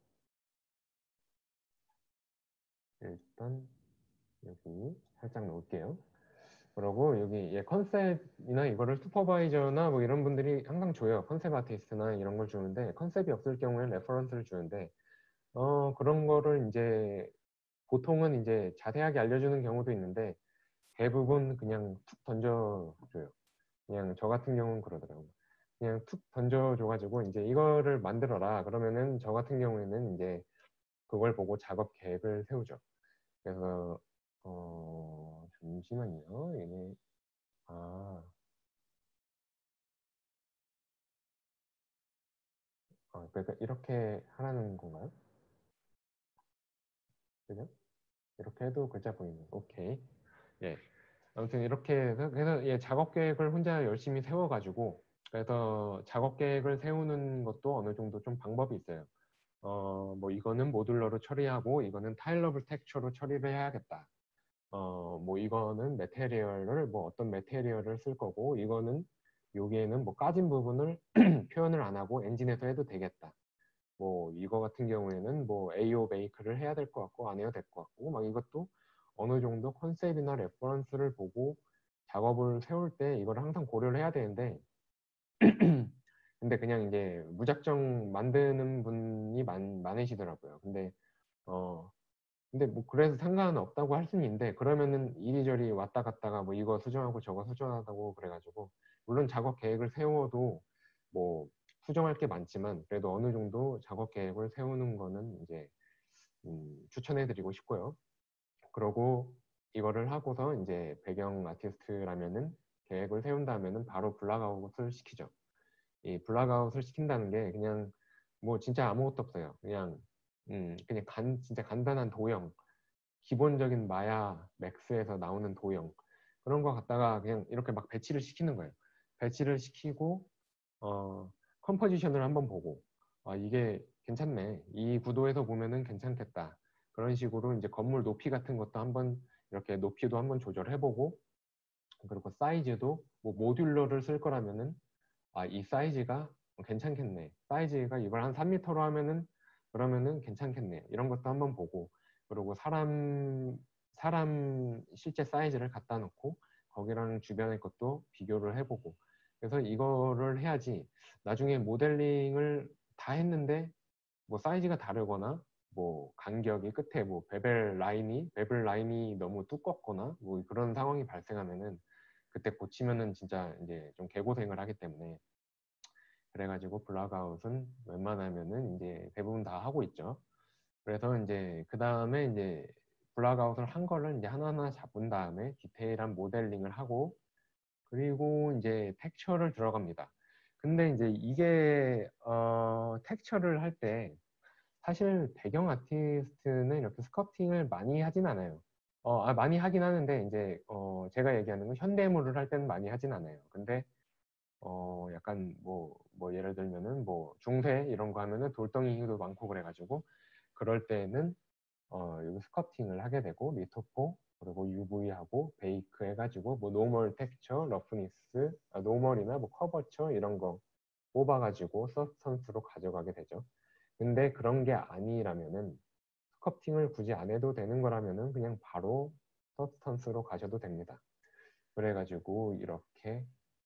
일단 여기 살짝 놓을게요. 그러고 여기 예, 컨셉이나 이거를 슈퍼바이저나 뭐 이런 분들이 항상 줘요. 컨셉 아티스트나 이런 걸 주는데 컨셉이 없을 경우에는 레퍼런스를 주는데 그런 거를 이제 보통은 이제 자세하게 알려주는 경우도 있는데 대부분 그냥 툭 던져줘요. 그냥 저 같은 경우는 그러더라고요. 그냥 툭 던져줘가지고 이제 이거를 만들어라. 그러면은 저 같은 경우에는 이제 그걸 보고 작업 계획을 세우죠. 그래서 잠시만요. 이게 아, 그러니까 이렇게 하라는 건가요? 그죠? 이렇게 해도 글자 보이는. 오케이. 예. 아무튼 이렇게 해서 그래서 예, 작업 계획을 혼자 열심히 세워가지고 그래서 작업 계획을 세우는 것도 어느 정도 좀 방법이 있어요. 뭐 이거는 모듈러로 처리하고 이거는 타일러블 텍처로 처리를 해야겠다. 뭐 이거는 매테리얼을 뭐 어떤 매테리얼을 쓸 거고 이거는 여기에는 뭐 까진 부분을 표현을 안 하고 엔진에서 해도 되겠다. 뭐 이거 같은 경우에는 뭐 AO 메이크를 해야 될 것 같고 안 해야 될 것 같고 막 이것도 어느 정도 컨셉이나 레퍼런스를 보고 작업을 세울 때 이걸 항상 고려를 해야 되는데 근데 그냥 이제 무작정 만드는 분이 많으시더라고요. 어 근데 뭐 그래서 상관없다고 할 수는 있는데 그러면은 이리저리 왔다 갔다가 뭐 이거 수정하고 저거 수정하다고 그래가지고 물론 작업 계획을 세워도 뭐 수정할 게 많지만 그래도 어느 정도 작업 계획을 세우는 거는 이제 추천해드리고 싶고요. 그러고 이거를 하고서 이제 배경 아티스트라면은 계획을 세운 다음에는 바로 블락아웃을 시키죠. 이 블락아웃을 시킨다는 게 그냥 뭐 진짜 아무것도 없어요. 그냥 진짜 간단한 도형 기본적인 마야 맥스에서 나오는 도형 그런 거 갖다가 그냥 이렇게 막 배치를 시키는 거예요. 배치를 시키고 컴포지션을 한번 보고 이게 괜찮네. 이 구도에서 보면은 괜찮겠다. 그런 식으로 이제 건물 높이 같은 것도 한번 이렇게 높이도 한번 조절해보고 그리고 사이즈도 뭐 모듈러를 쓸 거라면은 이 사이즈가 괜찮겠네. 사이즈가 이걸 한 3m로 하면은 그러면은 괜찮겠네. 이런 것도 한번 보고 그리고 사람 실제 사이즈를 갖다 놓고 거기랑 주변의 것도 비교를 해보고 그래서 이거를 해야지 나중에 모델링을 다 했는데 뭐 사이즈가 다르거나 뭐 간격이 끝에 뭐 베벨 라인이 너무 두껍거나 뭐 그런 상황이 발생하면은 그때 고치면은 진짜 이제 좀 개고생을 하기 때문에 그래가지고 블락아웃은 웬만하면은 이제 대부분 다 하고 있죠. 그래서 이제 그 다음에 이제 블락아웃을 한 거를 이제 하나하나 잡은 다음에 디테일한 모델링을 하고 그리고 이제 텍스처를 들어갑니다. 근데 이제 이게 텍스처를 할 때 사실 배경 아티스트는 이렇게 스커팅을 많이 하진 않아요. 많이 하긴 하는데 이제 제가 얘기하는 건 현대물을 할 때는 많이 하진 않아요. 근데 약간 뭐 예를 들면은 뭐 중세 이런 거 하면은 돌덩이 도 많고 그래가지고 그럴 때는 여기 스커팅을 하게 되고 리토포 그리고 UV하고 베이크 해가지고 뭐 노멀 텍스처, 러프니스, 노멀이나 뭐 커버처 이런 거 뽑아가지고 서브스턴스로 가져가게 되죠. 근데 그런 게 아니라면은 스커팅을 굳이 안 해도 되는 거라면은 그냥 바로 서브스턴스로 가셔도 됩니다. 그래가지고 이렇게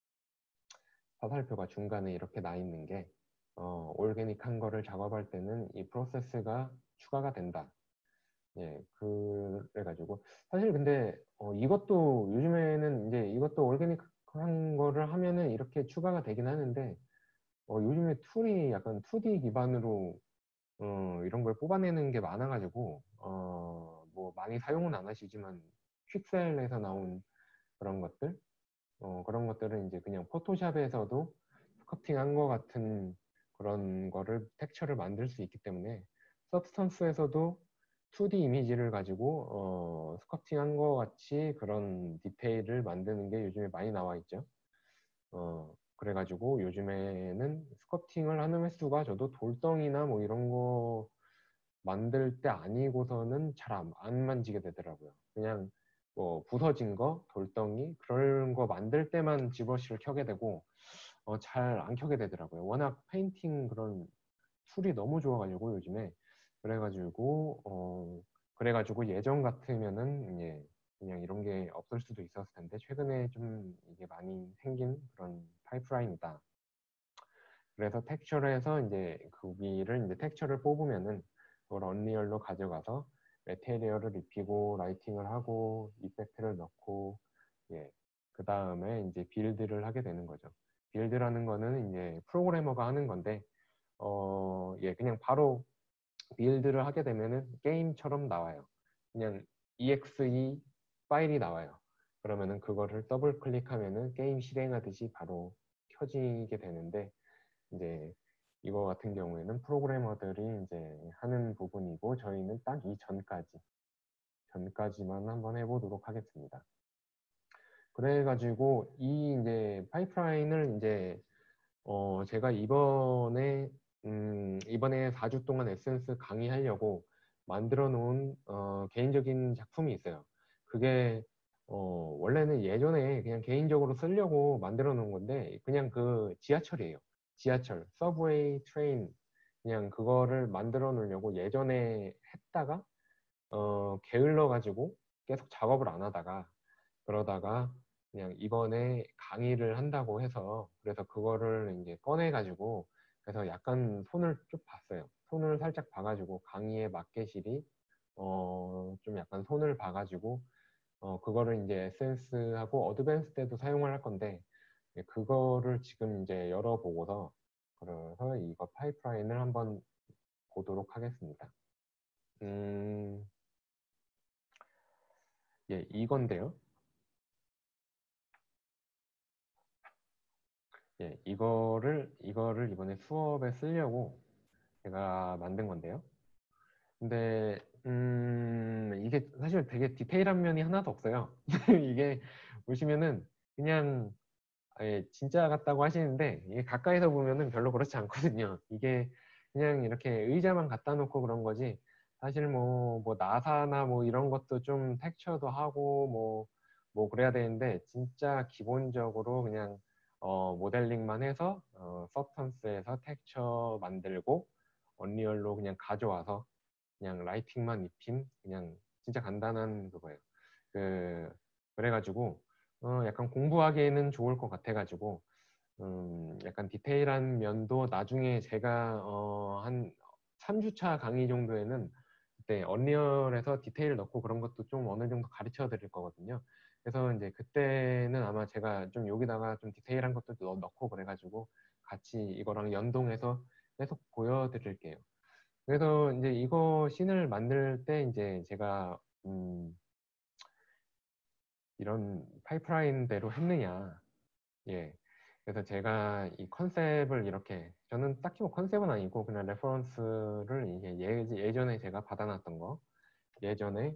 화살표가 중간에 이렇게 나 있는 게 올게닉한 거를 작업할 때는 이 프로세스가 추가가 된다. 예, 그래가지고 사실 근데 이것도 요즘에는 이제 이것도 올게닉한 거를 하면은 이렇게 추가가 되긴 하는데 요즘에 툴이 약간 2D 기반으로 이런 걸 뽑아내는 게 많아가지고 뭐 많이 사용은 안 하시지만 퀵셀에서 나온 그런 것들 그런 것들은 이제 그냥 포토샵에서도 스커팅한 것 같은 그런 거를 텍스처를 만들 수 있기 때문에 서브스턴스에서도 2D 이미지를 가지고 스커팅한 것 같이 그런 디테일을 만드는 게 요즘에 많이 나와 있죠. 그래가지고 요즘에는 스커팅을 하는 횟수가 저도 돌덩이나 뭐 이런 거 만들 때 아니고서는 잘 안 만지게 되더라고요. 그냥 뭐 부서진 거, 돌덩이 그런 거 만들 때만 지브러쉬를 켜게 되고 잘 안 켜게 되더라고요. 워낙 페인팅 그런 툴이 너무 좋아가지고 요즘에 그래가지고 예전 같으면은 그냥 이런 게 없을 수도 있었을 텐데 최근에 좀 이게 많이 생긴 그런 파이프라인이다. 그래서 텍스처에서 이제 그 위를 이제 텍스처를 뽑으면은 그걸 언리얼로 가져가서 메테리얼을 입히고 라이팅을 하고 이펙트를 넣고 그 다음에 이제 빌드를 하게 되는 거죠. 빌드라는 거는 이제 프로그래머가 하는 건데 그냥 바로 빌드를 하게 되면은 게임처럼 나와요. 그냥 exe 파일이 나와요. 그러면은 그거를 더블 클릭하면은 게임 실행하듯이 바로 켜지게 되는데 이제 이거 같은 경우에는 프로그래머들이 이제 하는 부분이고 저희는 딱 전까지만 한번 해보도록 하겠습니다. 그래가지고 이 이제 파이프라인을 이제 제가 이번에 4주 동안 에센스 강의하려고 만들어 놓은 개인적인 작품이 있어요. 그게 원래는 예전에 그냥 개인적으로 쓰려고 만들어 놓은 건데 그냥 그 지하철이에요. 지하철, 서브웨이, 트레인 그냥 그거를 만들어 놓으려고 예전에 했다가 게을러 가지고 계속 작업을 안 하다가 그러다가 그냥 이번에 강의를 한다고 해서 그래서 그거를 이제 꺼내 가지고 그래서 약간 손을 좀 봤어요. 손을 살짝 봐가지고 강의의 마켓실이 좀 약간 손을 봐가지고 그거를 이제 에센스하고 어드밴스 때도 사용을 할 건데 그거를 지금 이제 열어보고서 그래서 이거 파이프라인을 한번 보도록 하겠습니다. 이건데요. 이거를 이번에 수업에 쓰려고 제가 만든 건데요. 근데 이게 사실 되게 디테일한 면이 하나도 없어요. 이게 보시면은 그냥 진짜 같다고 하시는데 이게 가까이서 보면은 별로 그렇지 않거든요. 이게 그냥 이렇게 의자만 갖다 놓고 그런 거지 사실 뭐 나사나 뭐 이런 것도 좀 텍스처도 하고 뭐 그래야 되는데 진짜 기본적으로 그냥 모델링만 해서 서브스턴스에서 텍스처 만들고 언리얼로 그냥 가져와서 그냥 라이팅만 입힌 그냥 진짜 간단한 그거예요. 그래가지고 약간 공부하기에는 좋을 것 같아가지고 약간 디테일한 면도 나중에 제가 한 3주차 강의 정도에는 그때 언리얼에서 디테일 넣고 그런 것도 좀 어느 정도 가르쳐 드릴 거거든요. 그래서 이제 그때는 아마 제가 좀 여기다가 좀 디테일한 것도 넣고 그래가지고 같이 이거랑 연동해서 계속 보여드릴게요. 그래서 이제 이거 씬을 만들 때 이제 제가 이런 파이프라인대로 했느냐. 예. 그래서 제가 이 컨셉을 이렇게 저는 딱히 뭐 컨셉은 아니고 그냥 레퍼런스를 이게 예전에 제가 받아놨던 거 예전에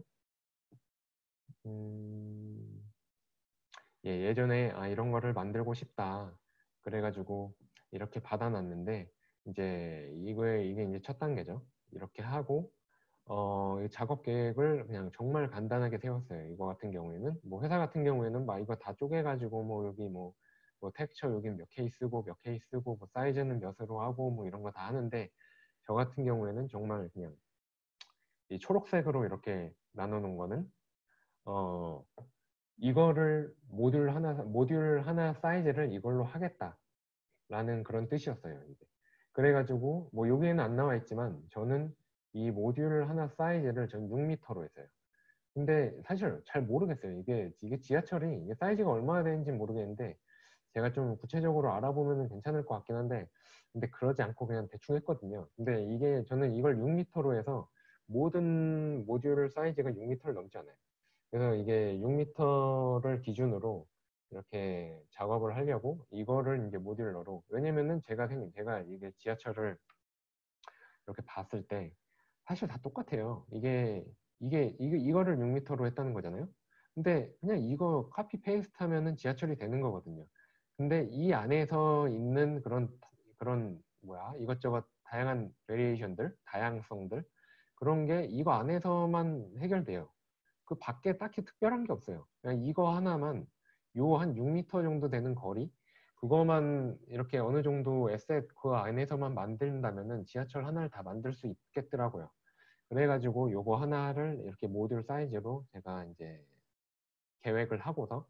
음, 예전에 이런 거를 만들고 싶다. 그래가지고 이렇게 받아놨는데 이게 이제 첫 단계죠. 이렇게 하고 이 작업 계획을 그냥 정말 간단하게 세웠어요. 이거 같은 경우에는 뭐 회사 같은 경우에는 막 이거 다 쪼개가지고 뭐 여기 뭐 텍스처 여기 몇 케이스 쓰고 몇 케이스 쓰고 뭐 사이즈는 몇으로 하고 뭐 이런 거 다 하는데 저 같은 경우에는 정말 그냥 이 초록색으로 이렇게 나눠 놓은 거는 어 이거를 모듈 하나 사이즈를 이걸로 하겠다라는 그런 뜻이었어요. 이게. 그래가지고 뭐 여기에는 안 나와 있지만 저는 이 모듈 하나 사이즈를 전 6m로 했어요. 근데 사실 잘 모르겠어요. 이게 지하철이 이게 사이즈가 얼마나 되는지 모르겠는데 제가 좀 구체적으로 알아보면 괜찮을 것 같긴 한데 근데 그러지 않고 그냥 대충 했거든요. 근데 이게 저는 이걸 6m로 해서 모든 모듈 사이즈가 6m를 넘지 않아요. 그래서 이게 6m를 기준으로 이렇게 작업을 하려고 이거를 이제 모듈러로 왜냐면은 제가 이게 지하철을 이렇게 봤을 때 사실 다 똑같아요. 이거를 6m로 했다는 거잖아요. 근데 그냥 이거 카피 페이스트 하면은 지하철이 되는 거거든요. 근데 이 안에서 있는 그런 뭐야 이것저것 다양한 베리에이션들, 다양성들 그런 게 이거 안에서만 해결돼요. 그 밖에 딱히 특별한 게 없어요. 그냥 이거 하나만 요 한 6m 정도 되는 거리 그거만 이렇게 어느 정도 에셋 그 안에서만 만든다면은 지하철 하나를 다 만들 수 있겠더라고요. 그래가지고 요거 하나를 이렇게 모듈 사이즈로 제가 이제 계획을 하고서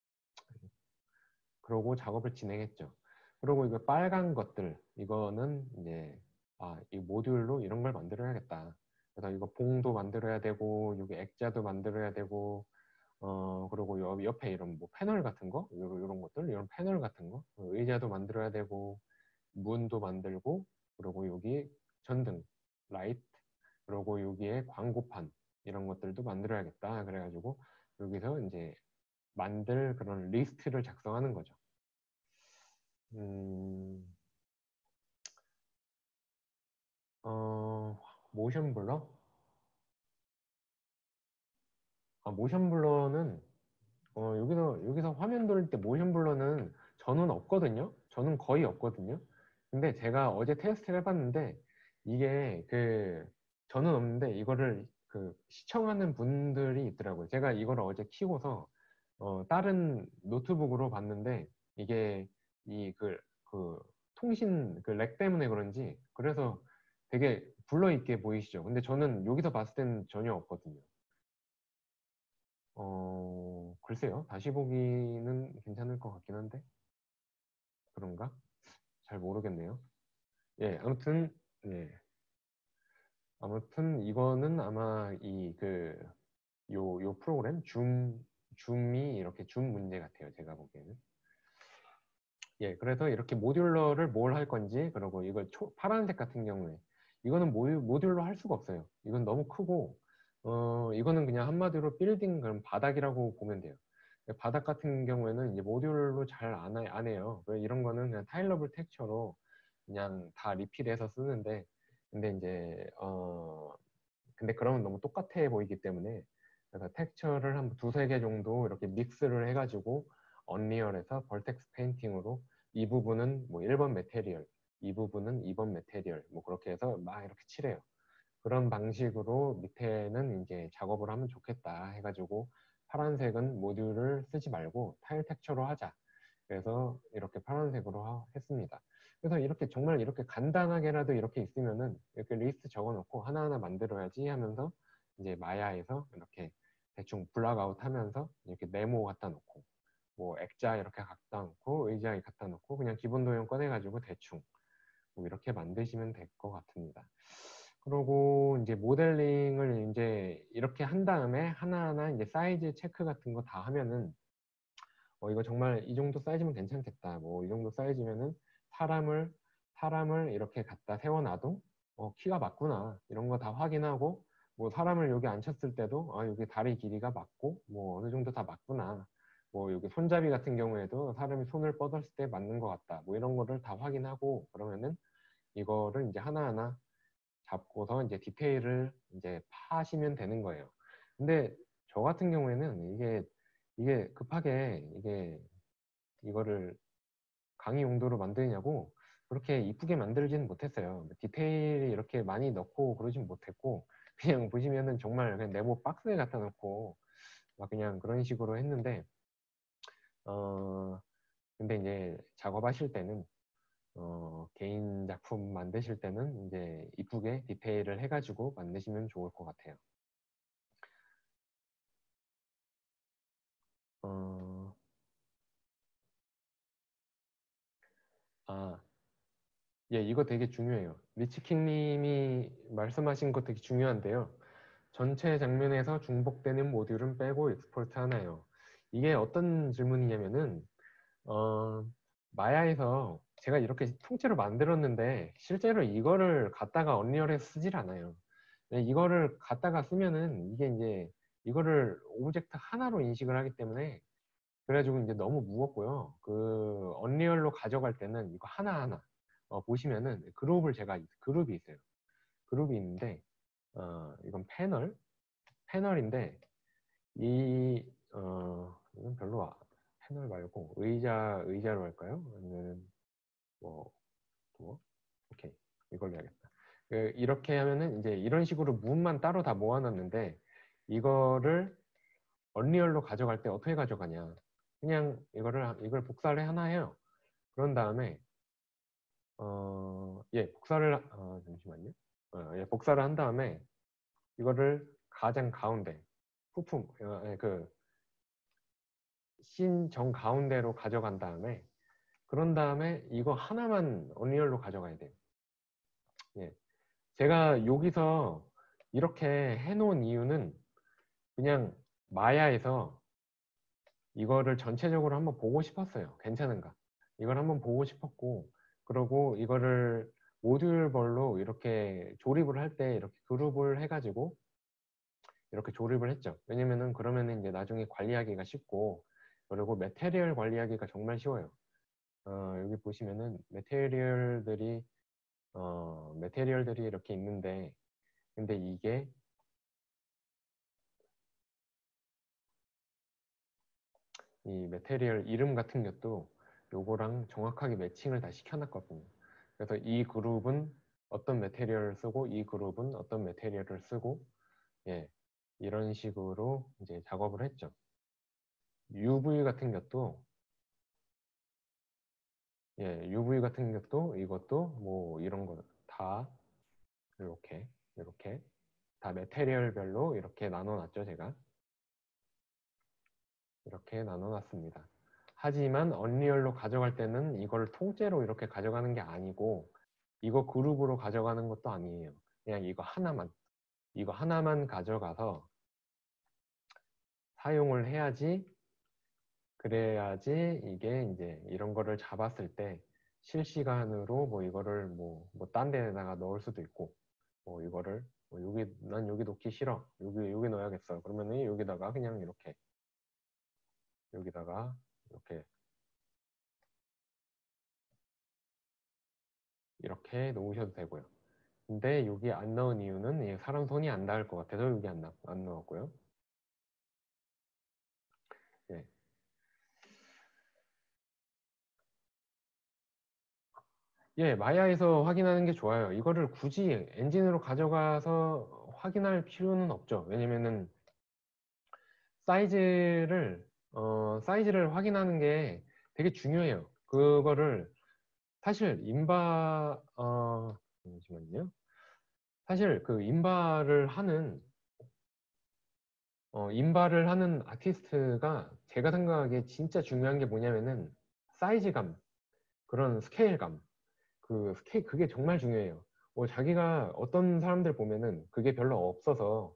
그러고 작업을 진행했죠. 그리고 이거 빨간 것들 이거는 이제 이 모듈로 이런 걸 만들어야겠다. 그래서 이거 봉도 만들어야 되고 여기 액자도 만들어야 되고 그리고 옆에 이런 뭐 패널 같은 거 이런 것들 이런 패널 같은 거 의자도 만들어야 되고 문도 만들고 그리고 여기 전등 라이트 그리고 여기에 광고판 이런 것들도 만들어야겠다. 그래가지고 여기서 이제 만들 그런 리스트를 작성하는 거죠. 음, 모션 블러? 모션 블러는 여기서 화면 돌릴 때 모션 블러는 저는 없거든요. 저는 거의 없거든요. 근데 제가 어제 테스트를 해봤는데 이게 저는 없는데 이거를 시청하는 분들이 있더라고요. 제가 이거를 어제 키고서 다른 노트북으로 봤는데 이게 그 통신 렉 때문에 그런지 그래서 되게 블러 있게 보이시죠. 근데 저는 여기서 봤을 때는 전혀 없거든요. 글쎄요. 다시 보기는 괜찮을 것 같긴 한데 그런가? 잘 모르겠네요. 예, 아무튼 이거는 아마 요 프로그램 줌이 이렇게 줌 문제 같아요. 제가 보기에는. 예, 그래서 이렇게 모듈러를 뭘 할 건지, 그리고 이걸 파란색 같은 경우에, 이거는 모듈러 할 수가 없어요. 이건 너무 크고, 이거는 그냥 한마디로 빌딩, 그런 바닥이라고 보면 돼요. 바닥 같은 경우에는 이제 모듈로 잘 안 해요. 이런 거는 그냥 타일러블 텍스처로 그냥 다 리필해서 쓰는데, 근데 이제, 근데 그러면 너무 똑같아 보이기 때문에, 그래서 텍스처를 한 두세 개 정도 이렇게 믹스를 해가지고, 언리얼에서 벌텍스 페인팅으로 이 부분은 뭐 1번 메테리얼, 이 부분은 2번 메테리얼, 뭐 그렇게 해서 막 이렇게 칠해요. 그런 방식으로 밑에는 이제 작업을 하면 좋겠다 해가지고 파란색은 모듈을 쓰지 말고 타일 텍처로 하자. 그래서 이렇게 파란색으로 했습니다. 그래서 이렇게 정말 이렇게 간단하게라도 이렇게 있으면은 이렇게 리스트 적어놓고 하나하나 만들어야지 하면서 이제 마야에서 이렇게 대충 블락아웃 하면서 이렇게 네모 갖다 놓고 뭐 액자 이렇게 갖다 놓고 의자 갖다 놓고 그냥 기본 도형 꺼내가지고 대충 뭐 이렇게 만드시면 될 것 같습니다. 그리고 이제 모델링을 이제 이렇게 한 다음에 하나하나 이제 사이즈 체크 같은 거 다 하면은 이거 정말 이 정도 사이즈면 괜찮겠다. 뭐 이 정도 사이즈면은 사람을 사람을 이렇게 갖다 세워놔도 키가 맞구나. 이런 거 다 확인하고 뭐 사람을 여기 앉혔을 때도 여기 다리 길이가 맞고 뭐 어느 정도 다 맞구나. 뭐 여기 손잡이 같은 경우에도 사람이 손을 뻗었을 때 맞는 것 같다. 뭐 이런 거를 다 확인하고 그러면은 이거를 이제 하나하나 잡고서 이제 디테일을 이제 파시면 되는 거예요. 근데 저 같은 경우에는 이게 급하게 이거를 강의 용도로 만드냐고 그렇게 이쁘게 만들지는 못했어요. 디테일이 이렇게 많이 넣고 그러진 못했고 그냥 보시면은 정말 그냥 네모 박스에 갖다 놓고 막 그냥 그런 식으로 했는데 어 근데 이제 작업하실 때는 개인 작품 만드실 때는 이제 이쁘게 디테일을 해가지고 만드시면 좋을 것 같아요. 어, 아, 예, 이거 되게 중요해요. 리치킹님이 말씀하신 거 되게 중요한데요. 전체 장면에서 중복되는 모듈은 빼고 익스포트 하나요. 이게 어떤 질문이냐면은, 마야에서 제가 이렇게 통째로 만들었는데, 실제로 이거를 갖다가 언리얼에서 쓰질 않아요. 이거를 갖다가 쓰면은, 이게 이제, 이거를 오브젝트 하나로 인식을 하기 때문에, 그래가지고 이제 너무 무겁고요. 언리얼로 가져갈 때는 이거 하나하나, 보시면은 그룹이 있어요. 그룹이 있는데, 이건 패널인데, 이건 별로 패널 말고 의자로 할까요? 아니면 뭐 오케이, 이걸로 해야겠다. 이렇게 하면은 이제 이런 식으로 문만 따로 다 모아놨는데 이거를 언리얼로 가져갈 때 어떻게 가져가냐? 그냥 이걸 복사를 하나 해요. 그런 다음에 잠시만요. 복사를 한 다음에 이거를 가장 가운데 부품 씬 정가운데로 가져간 다음에 그런 다음에 이거 하나만 언리얼로 가져가야 돼요. 예. 제가 여기서 이렇게 해놓은 이유는 그냥 마야에서 이거를 전체적으로 한번 보고 싶었어요. 괜찮은가? 이걸 한번 보고 싶었고, 그리고 이거를 모듈별로 이렇게 조립을 할 때 이렇게 그룹을 해가지고 이렇게 조립을 했죠. 왜냐면은 그러면은 이제 나중에 관리하기가 쉽고, 그리고 매테리얼 관리하기가 정말 쉬워요. 여기 보시면은 매테리얼들이 이렇게 있는데, 근데 이게 이 매테리얼 이름 같은 것도 요거랑 정확하게 매칭을 다 시켜놨거든요. 그래서 이 그룹은 어떤 매테리얼을 쓰고 이 그룹은 어떤 매테리얼을 쓰고 예, 이런 식으로 이제 작업을 했죠. UV 같은 것도 UV 같은 것도 이것도 뭐 이런 거 다 이렇게 다 매테리얼별로 이렇게 나눠놨죠. 제가 이렇게 나눠놨습니다. 하지만 언리얼로 가져갈 때는 이걸 통째로 이렇게 가져가는 게 아니고 이거 그룹으로 가져가는 것도 아니에요. 그냥 이거 하나만 가져가서 사용을 해야지, 그래야지 이게 이제 이런 거를 잡았을 때 실시간으로 뭐 이거를 딴 데다가 넣을 수도 있고, 뭐 이거를 난 여기 놓기 싫어, 여기 넣어야겠어, 그러면은 여기다가 그냥 여기다가 이렇게 놓으셔도 되고요. 근데 여기 안 넣은 이유는 사람 손이 안 닿을 것 같아서 여기 안 넣었고요. 예. 마야에서 확인하는 게 좋아요. 이거를 굳이 엔진으로 가져가서 확인할 필요는 없죠. 왜냐면은 사이즈를 확인하는 게 되게 중요해요. 그거를 사실 잠시만요. 사실 그 인바를 하는 아티스트가 제가 생각하기에 진짜 중요한 게 뭐냐면은 사이즈감, 그런 스케일감, 그게 정말 중요해요. 자기가 어떤 사람들 보면은 그게 별로 없어서,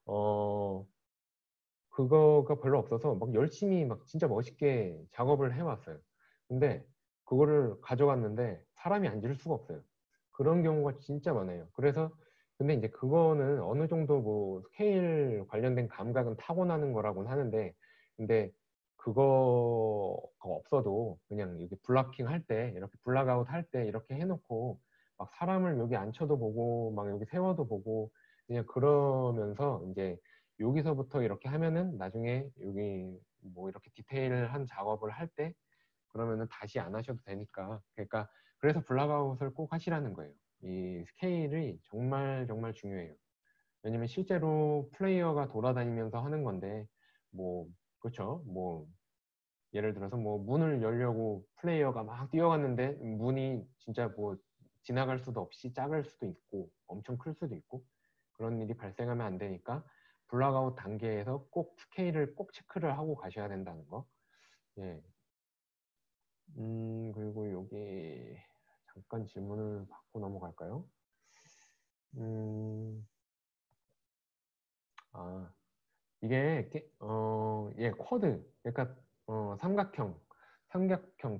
그거가 별로 없어서 막 열심히 막 진짜 멋있게 작업을 해왔어요. 근데 그거를 가져갔는데 사람이 앉을 수가 없어요. 그런 경우가 진짜 많아요. 그래서 근데 이제 그거는 어느 정도 뭐 스케일 관련된 감각은 타고나는 거라고는 하는데, 근데 그거가 없어도 그냥 여기 블락킹 할 때, 이렇게 블락아웃 할 때 이렇게 해놓고 막 사람을 여기 앉혀도 보고 막 여기 세워도 보고 그냥 그러면서 이제 여기서부터 이렇게 하면은 나중에 여기 뭐 이렇게 디테일한 작업을 할 때 그러면은 다시 안 하셔도 되니까, 그러니까 그래서 블락아웃을 꼭 하시라는 거예요. 이 스케일이 정말 정말 중요해요. 왜냐면 실제로 플레이어가 돌아다니면서 하는 건데, 뭐 그렇죠, 뭐 예를 들어서 뭐 문을 열려고 플레이어가 막 뛰어갔는데 문이 진짜 뭐 지나갈 수도 없이 작을 수도 있고 엄청 클 수도 있고, 그런 일이 발생하면 안 되니까 블락아웃 단계에서 꼭 스케일을 꼭 체크를 하고 가셔야 된다는 거. 예. 그리고 여기 잠깐 질문을 받고 넘어갈까요? 음, 아, 이게 쿼드, 그러니까 삼각형,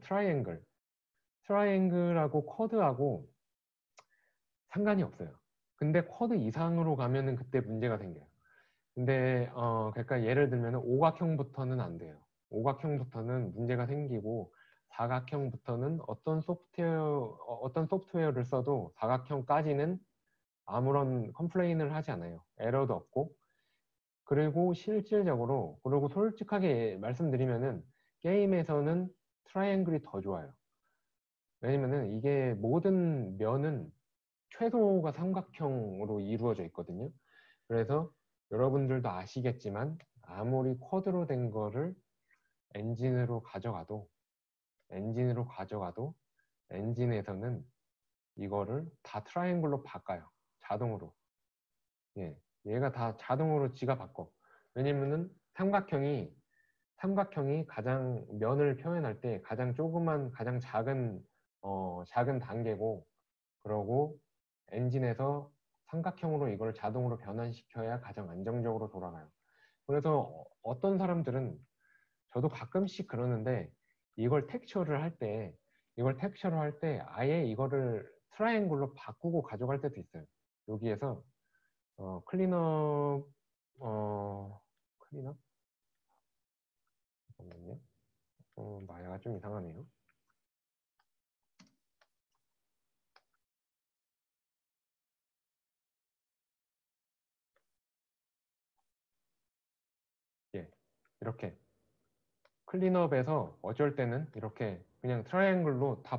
트라이앵글하고 쿼드하고 상관이 없어요. 근데 쿼드 이상으로 가면은 그때 문제가 생겨요. 근데 그러니까 예를 들면 오각형부터는 안 돼요. 오각형부터는 문제가 생기고 사각형부터는 어떤 소프트웨어를 써도 사각형까지는 아무런 컴플레인을 하지 않아요. 에러도 없고. 그리고 실질적으로, 그리고 솔직하게 말씀드리면은 게임에서는 트라이앵글이 더 좋아요. 왜냐면은 이게 모든 면은 최소가 삼각형으로 이루어져 있거든요. 그래서 여러분들도 아시겠지만 아무리 쿼드로 된 거를 엔진으로 가져가도 엔진에서는 이거를 다 트라이앵글로 바꿔요. 자동으로. 예, 얘가 다 자동으로 지가 바꿔. 왜냐면은 삼각형이 가장 면을 표현할 때 가장 조그만, 가장 작은 단계고, 그러고 엔진에서 삼각형으로 이걸 자동으로 변환시켜야 가장 안정적으로 돌아가요. 그래서 어떤 사람들은, 저도 가끔씩 그러는데, 이걸 텍스처를 할 때 아예 이거를 트라이앵글로 바꾸고 가져갈 때도 있어요. 여기에서 클린업, 클린업? 잠깐만요. 마야가 좀 이상하네요. 예, 이렇게 클린업에서 어쩔 때는 이렇게 그냥 트라이앵글로 다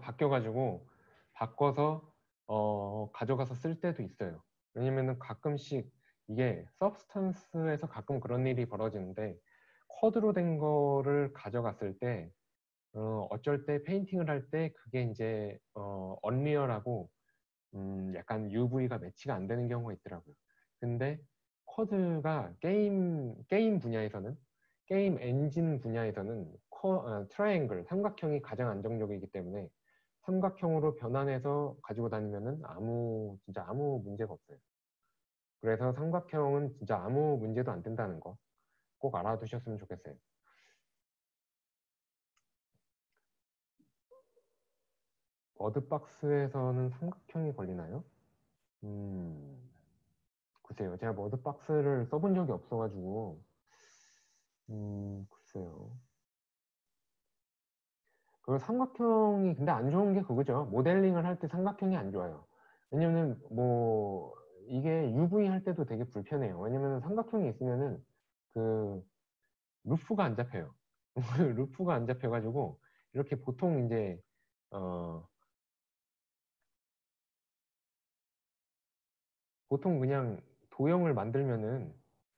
바꿔서 가져가서 쓸 때도 있어요. 왜냐면은 가끔씩 이게 서브스턴스에서 가끔 그런 일이 벌어지는데, 쿼드로 된 거를 가져갔을 때 어쩔 때 페인팅을 할 때 그게 이제 언리얼하고 약간 UV가 매치가 안 되는 경우가 있더라고요. 근데 쿼드가 게임 분야에서는, 게임 엔진 분야에서는 트라이앵글, 삼각형이 가장 안정적이기 때문에 삼각형으로 변환해서 가지고 다니면은 진짜 아무 문제가 없어요. 그래서 삼각형은 진짜 아무 문제도 안 된다는 거 꼭 알아두셨으면 좋겠어요. 워드박스에서는 삼각형이 걸리나요? 글쎄요. 제가 워드박스를 써본 적이 없어가지고, 글쎄요. 그 삼각형이 근데 안 좋은 게 그거죠. 모델링을 할 때 삼각형이 안 좋아요. 왜냐면 뭐 이게 UV 할 때도 되게 불편해요. 왜냐면 삼각형이 있으면은 그 루프가 안 잡혀요. 루프가 안 잡혀가지고 이렇게 보통 이제 어 보통 그냥 도형을 만들면은,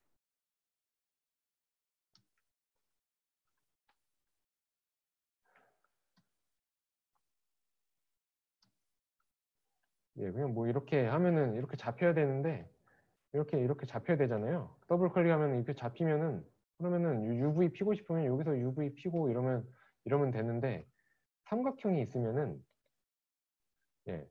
예, 그냥 뭐 이렇게 하면은 이렇게 잡혀야 되는데 이렇게 잡혀야 되잖아요. 더블 클릭하면 이렇게 잡히면은, 그러면은 UV 피고 싶으면 여기서 UV 피고 이러면 되는데, 삼각형이 있으면은, 예,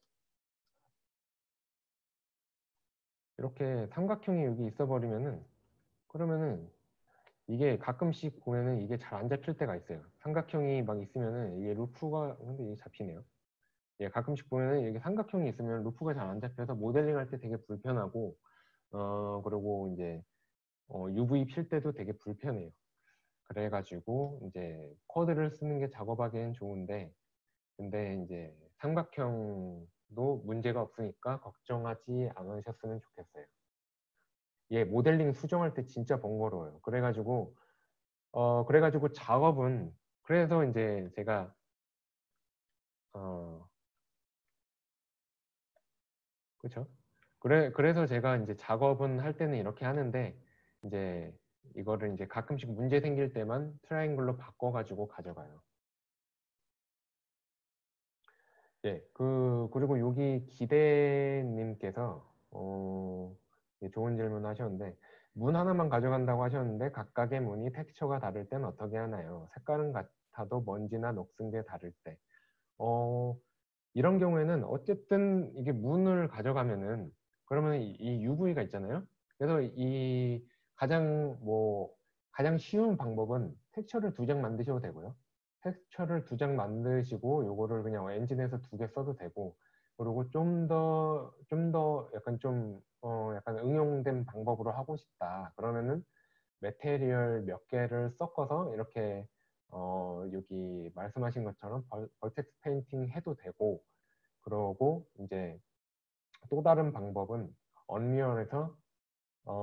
이렇게 삼각형이 여기 있어 버리면은, 그러면은 이게 가끔씩 보면은 이게 잘 안 잡힐 때가 있어요. 삼각형이 막 있으면은 이게 루프가, 근데 이게 잡히네요. 예, 가끔씩 보면은 이게 삼각형이 있으면 루프가 잘 안 잡혀서 모델링 할 때 되게 불편하고, 그리고 이제 UV 필 때도 되게 불편해요. 그래가지고 이제 코드를 쓰는 게 작업하기엔 좋은데, 근데 이제 삼각형도 문제가 없으니까 걱정하지 않으셨으면 좋겠어요. 얘 모델링 수정할 때 진짜 번거로워요. 그래가지고 작업은, 그래서 이제 제가 어 그렇죠. 그래서 제가 이제 작업은 할 때는 이렇게 하는데, 이제 이거를 이제 가끔씩 문제 생길 때만 트라이앵글로 바꿔가지고 가져가요. 예, 그리고 여기 기대님께서, 예, 좋은 질문 하셨는데, 문 하나만 가져간다고 하셨는데, 각각의 문이 텍스처가 다를 땐 어떻게 하나요? 색깔은 같아도 먼지나 녹슨 게 다를 때. 어, 이런 경우에는 어쨌든 이게 문을 가져가면은, 그러면 이 UV가 있잖아요? 그래서 가장 쉬운 방법은 텍스처를 2장 만드셔도 되고요. 텍스처를 2장 만드시고 요거를 그냥 엔진에서 2개 써도 되고, 그리고 좀 더 약간 응용된 방법으로 하고 싶다. 그러면은 매테리얼 몇 개를 섞어서 이렇게 여기 말씀하신 것처럼 벌텍스 페인팅 해도 되고, 그러고 이제 또 다른 방법은 언리얼에서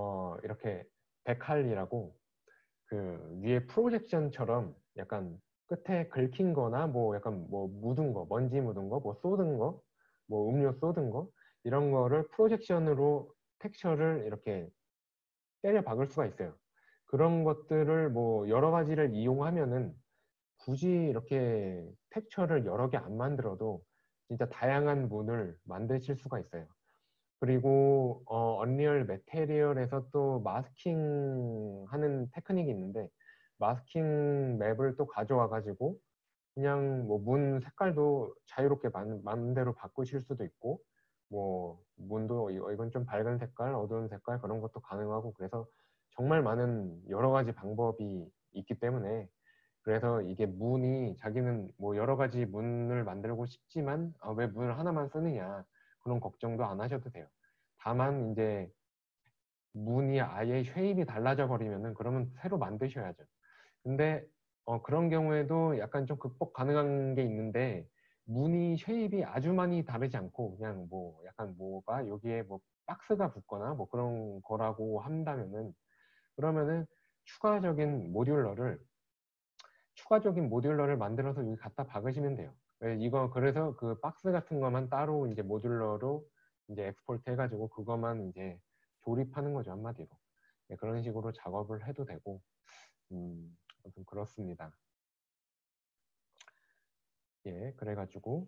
이렇게 데칼리라고 그 위에 프로젝션처럼 약간 끝에 긁힌 거나 뭐 약간 뭐 묻은 거, 먼지 묻은 거, 뭐 쏟은 거, 뭐 음료 쏟은 거, 이런 거를 프로젝션으로 텍스처를 이렇게 때려 박을 수가 있어요. 그런 것들을 뭐 여러 가지를 이용하면은 굳이 이렇게 텍스처를 여러 개 안 만들어도 진짜 다양한 문을 만드실 수가 있어요. 그리고 언리얼 매테리얼에서 또 마스킹 하는 테크닉이 있는데, 마스킹 맵을 또 가져와 가지고 그냥 뭐 문 색깔도 자유롭게 마음대로 바꾸실 수도 있고, 뭐 문도 이건 좀 밝은 색깔, 어두운 색깔 그런 것도 가능하고, 그래서 정말 많은 여러 가지 방법이 있기 때문에, 그래서 이게 문이 자기는 뭐 여러 가지 문을 만들고 싶지만 왜 문을 하나만 쓰느냐, 그런 걱정도 안 하셔도 돼요. 다만 이제 문이 아예 쉐입이 달라져 버리면은 그러면 새로 만드셔야죠. 근데 그런 경우에도 약간 좀 극복 가능한 게 있는데, 무늬 쉐입이 아주 많이 다르지 않고 그냥 뭐 약간 뭐가 여기에 뭐 박스가 붙거나 뭐 그런 거라고 한다면은, 그러면은 추가적인 모듈러를 만들어서 여기 갖다 박으시면 돼요. 이거 그래서 그 박스 같은 것만 따로 이제 모듈러로 이제 엑스포트 해가지고 그것만 이제 조립하는 거죠, 한마디로. 네, 그런 식으로 작업을 해도 되고, 아무튼 그렇습니다. 예, 그래가지고,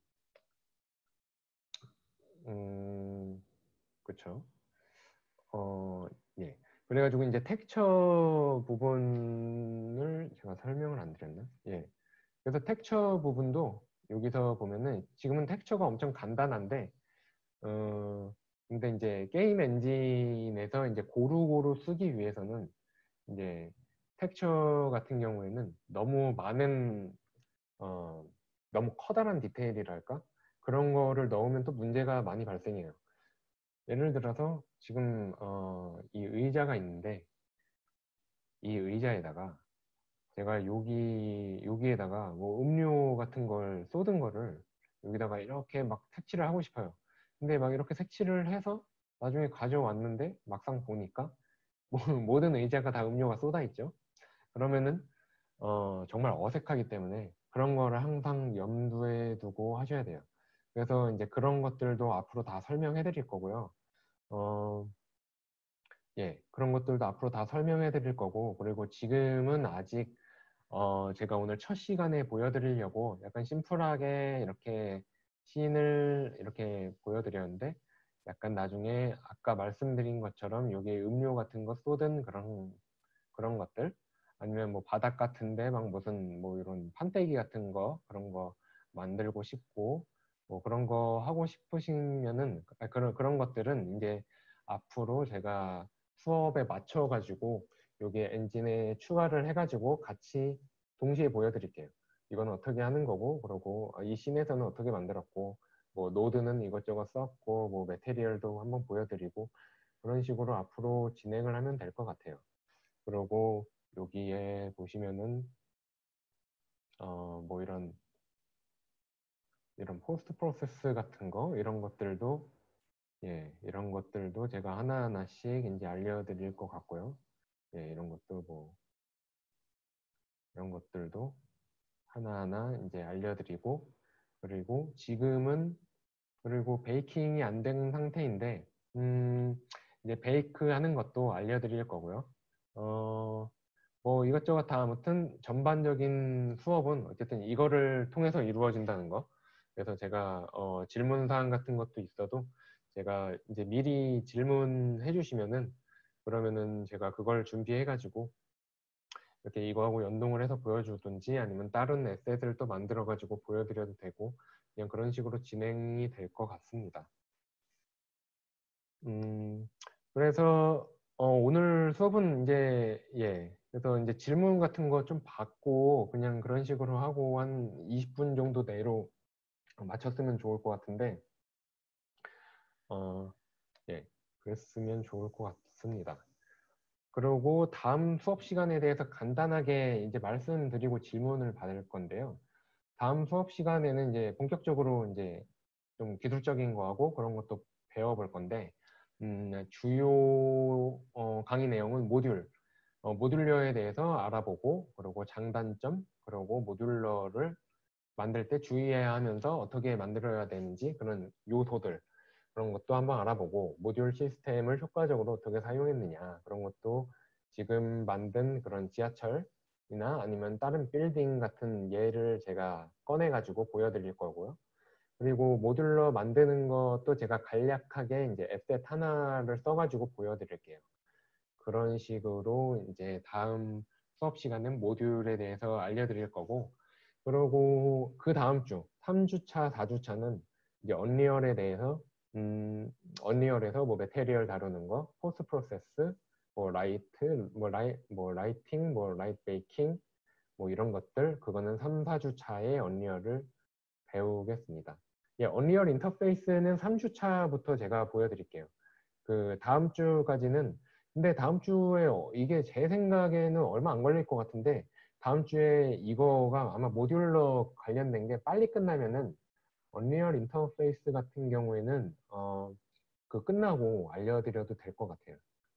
그쵸. 어, 예. 그래가지고 이제 텍처 부분을 제가 설명을 안 드렸나? 예. 그래서 텍처 부분도 여기서 보면은 지금은 텍처가 엄청 간단한데, 근데 이제 게임 엔진에서 이제 고루고루 쓰기 위해서는 이제 텍처 같은 경우에는 너무 많은 어, 너무 커다란 디테일이랄까? 그런 거를 넣으면 또 문제가 많이 발생해요. 예를 들어서 지금 이 의자가 있는데, 이 의자에다가 제가 여기에다가 뭐 음료 같은 걸 쏟은 거를 여기다가 이렇게 막 색칠을 하고 싶어요. 근데 막 이렇게 색칠을 해서 나중에 가져왔는데 막상 보니까 모든 의자가 다 음료가 쏟아 있죠. 그러면은 정말 어색하기 때문에 그런 거를 항상 염두에 두고 하셔야 돼요. 그래서 이제 그런 것들도 앞으로 다 설명해 드릴 거고요. 어, 예, 그런 것들도 앞으로 다 설명해 드릴 거고, 그리고 지금은 아직 제가 오늘 첫 시간에 보여드리려고 약간 심플하게 이렇게 씬을 이렇게 보여드렸는데, 약간 나중에 아까 말씀드린 것처럼 여기에 음료 같은 거 쏟은 그런 것들, 아니면 뭐 바닥 같은데 막 무슨 뭐 이런 판때기 같은 거 그런 거 만들고 싶고, 뭐 그런 거 하고 싶으시면은 그런 것들은 이제 앞으로 제가 수업에 맞춰 가지고 여기에 엔진에 추가를 해 가지고 같이 동시에 보여드릴게요. 이건 어떻게 하는 거고, 그러고 이 씬에서는 어떻게 만들었고, 뭐 노드는 이것저것 썼고, 뭐 매테리얼도 한번 보여드리고, 그런 식으로 앞으로 진행을 하면 될 것 같아요. 그리고 여기에 보시면은 뭐 이런 포스트 프로세스 같은 거, 이런 것들도, 예, 이런 것들도 제가 하나하나씩 이제 알려드릴 것 같고요. 예, 이런 것들도 하나하나 이제 알려드리고, 그리고 지금은, 그리고 베이킹이 안 된 상태인데, 이제 베이크 하는 것도 알려드릴 거고요. 어, 뭐 이것저것 다 아무튼 전반적인 수업은 어쨌든 이거를 통해서 이루어진다는 거. 그래서 제가 질문 사항 같은 것도 있어도 제가 이제 미리 질문해 주시면은, 그러면은 제가 그걸 준비해 가지고 이렇게 이거하고 연동을 해서 보여주든지, 아니면 다른 에셋을 또 만들어 가지고 보여드려도 되고, 그냥 그런 식으로 진행이 될 것 같습니다. 음, 그래서 오늘 수업은 이제, 예, 그래서 이제 질문 같은 거 좀 받고 그냥 그런 식으로 하고 한 20분 정도 내로 마쳤으면 좋을 것 같은데, 어, 예, 그랬으면 좋을 것 같습니다. 그리고 다음 수업 시간에 대해서 간단하게 이제 말씀드리고 질문을 받을 건데요. 다음 수업 시간에는 이제 본격적으로 이제 좀 기술적인 거하고 그런 것도 배워볼 건데, 주요 강의 내용은 모듈. 모듈러에 대해서 알아보고, 그리고 장단점, 그리고 모듈러를 만들 때 주의해야 하면서 어떻게 만들어야 되는지 그런 요소들, 그런 것도 한번 알아보고, 모듈 시스템을 효과적으로 어떻게 사용했느냐, 그런 것도 지금 만든 그런 지하철이나 아니면 다른 빌딩 같은 예를 제가 꺼내가지고 보여드릴 거고요. 그리고 모듈러 만드는 것도 제가 간략하게 이제 에셋 하나를 써가지고 보여드릴게요. 그런 식으로 이제 다음 수업 시간은 모듈에 대해서 알려드릴 거고, 그리고 그 다음 주 3주차, 4주차는 이제 언리얼에 대해서 언리얼에서 뭐 매테리얼 다루는 거, 포스트 프로세스, 뭐 라이트, 뭐 라이팅, 뭐 라이트 베이킹, 뭐 이런 것들, 그거는 3, 4주차에 언리얼을 배우겠습니다. 예, 언리얼 인터페이스는 3주차부터 제가 보여드릴게요. 그 다음 주까지는, 근데 다음 주에 이게 제 생각에는 얼마 안 걸릴 것 같은데, 다음 주에 이거가 아마 모듈러 관련된 게 빨리 끝나면은 언리얼 인터페이스 같은 경우에는 그 끝나고 알려드려도 될 것 같아요.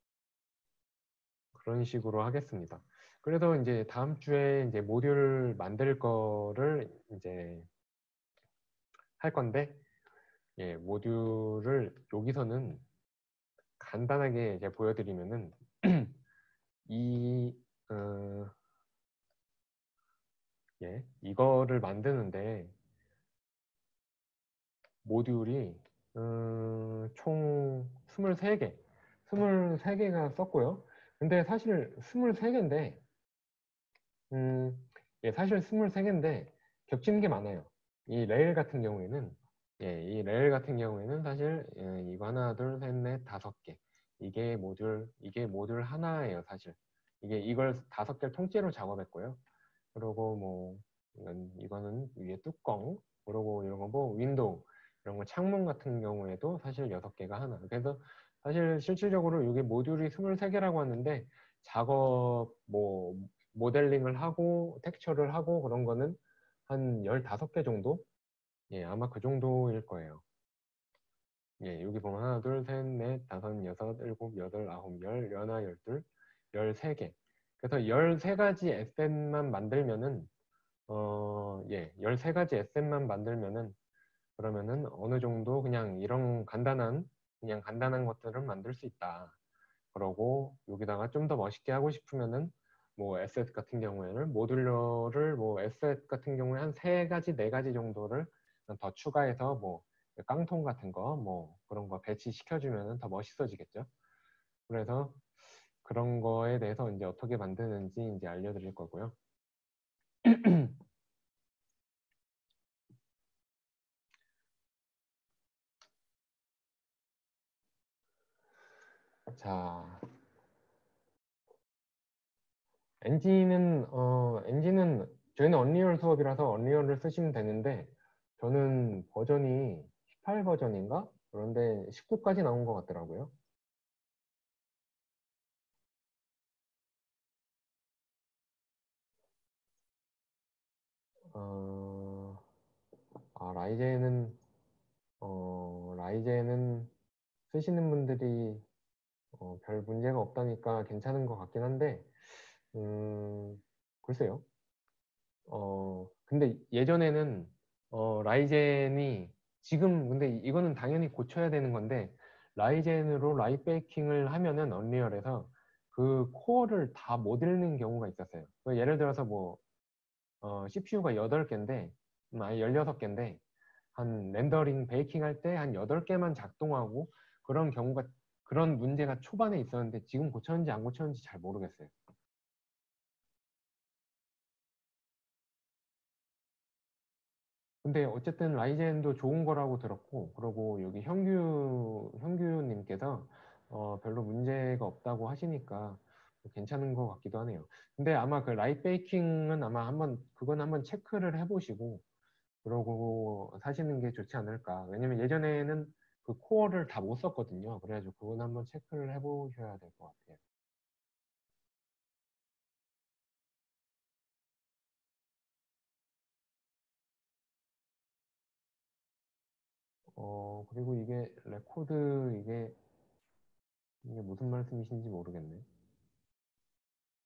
그런 식으로 하겠습니다. 그래서 이제 다음 주에 이제 모듈 만들 거를 이제 할 건데, 예, 모듈을 여기서는 간단하게 이제 보여드리면은 이 어, 예, 이거를 만드는데 모듈이 총 23개, 23개가 썼고요. 근데 사실 23개인데 음, 예, 사실 23개인데 겹치는 게 많아요. 이 레일 같은 경우에는, 예, 이 레일 같은 경우에는 사실 이거 하나, 둘, 셋, 넷, 5개. 이게 모듈 하나예요, 사실. 이걸 5개를 통째로 작업했고요. 그리고 뭐 이거는 위에 뚜껑, 그리고 이런 거 뭐 윈도우, 이런 거 창문 같은 경우에도 사실 6개가 하나. 그래서 사실 실질적으로 이게 모듈이 23개라고 하는데 작업 뭐 모델링을 하고 텍스처를 하고 그런 거는 한 15개 정도? 예, 아마 그 정도일 거예요. 예, 여기 보면 하나, 둘, 셋, 넷, 다섯, 여섯, 일곱, 여덟, 아홉, 열, 열하나, 열둘, 13개. 그래서 13가지 에셋만 만들면은 예, 13가지 에셋만 만들면은 그러면은 어느 정도 그냥 이런 그냥 간단한 것들을 만들 수 있다. 그러고 여기다가 좀 더 멋있게 하고 싶으면은 뭐 에셋 같은 경우에는 모듈러를 뭐 에셋 같은 경우에 한 3가지, 4가지 정도를 더 추가해서 뭐 깡통 같은 거 뭐 그런 거 배치시켜주면은 더 멋있어지겠죠. 그래서 그런 거에 대해서 이제 어떻게 만드는지 이제 알려드릴 거고요. 자, 엔진은 저희는 언리얼 수업이라서 언리얼을 쓰시면 되는데 저는 버전이 18 버전인가? 그런데 19까지 나온 것 같더라고요. 어, 라이젠은 라이젠은 쓰시는 분들이 별 문제가 없다니까 괜찮은 것 같긴 한데 글쎄요. 근데 예전에는 라이젠이 지금 근데 이거는 당연히 고쳐야 되는 건데 라이젠으로 라이베이킹을 하면은 언리얼에서 그 코어를 다 못 읽는 경우가 있었어요. 예를 들어서 뭐 CPU가 8개인데 아니 16개인데 한 렌더링 베이킹 할 때 한 8개만 작동하고 그런 경우가 그런 문제가 초반에 있었는데 지금 고쳤는지 안 고쳤는지 잘 모르겠어요. 근데 어쨌든 라이젠도 좋은 거라고 들었고, 그리고 여기 형규님께서 별로 문제가 없다고 하시니까 괜찮은 것 같기도 하네요. 근데 아마 그 라이트 베이킹은 아마 그건 한번 체크를 해보시고, 그러고 사시는 게 좋지 않을까. 왜냐면 예전에는 그 코어를 다 못 썼거든요. 그래가지고 그건 한번 체크를 해보셔야 될 것 같아요. 그리고 이게 레코드 이게 무슨 말씀이신지 모르겠네.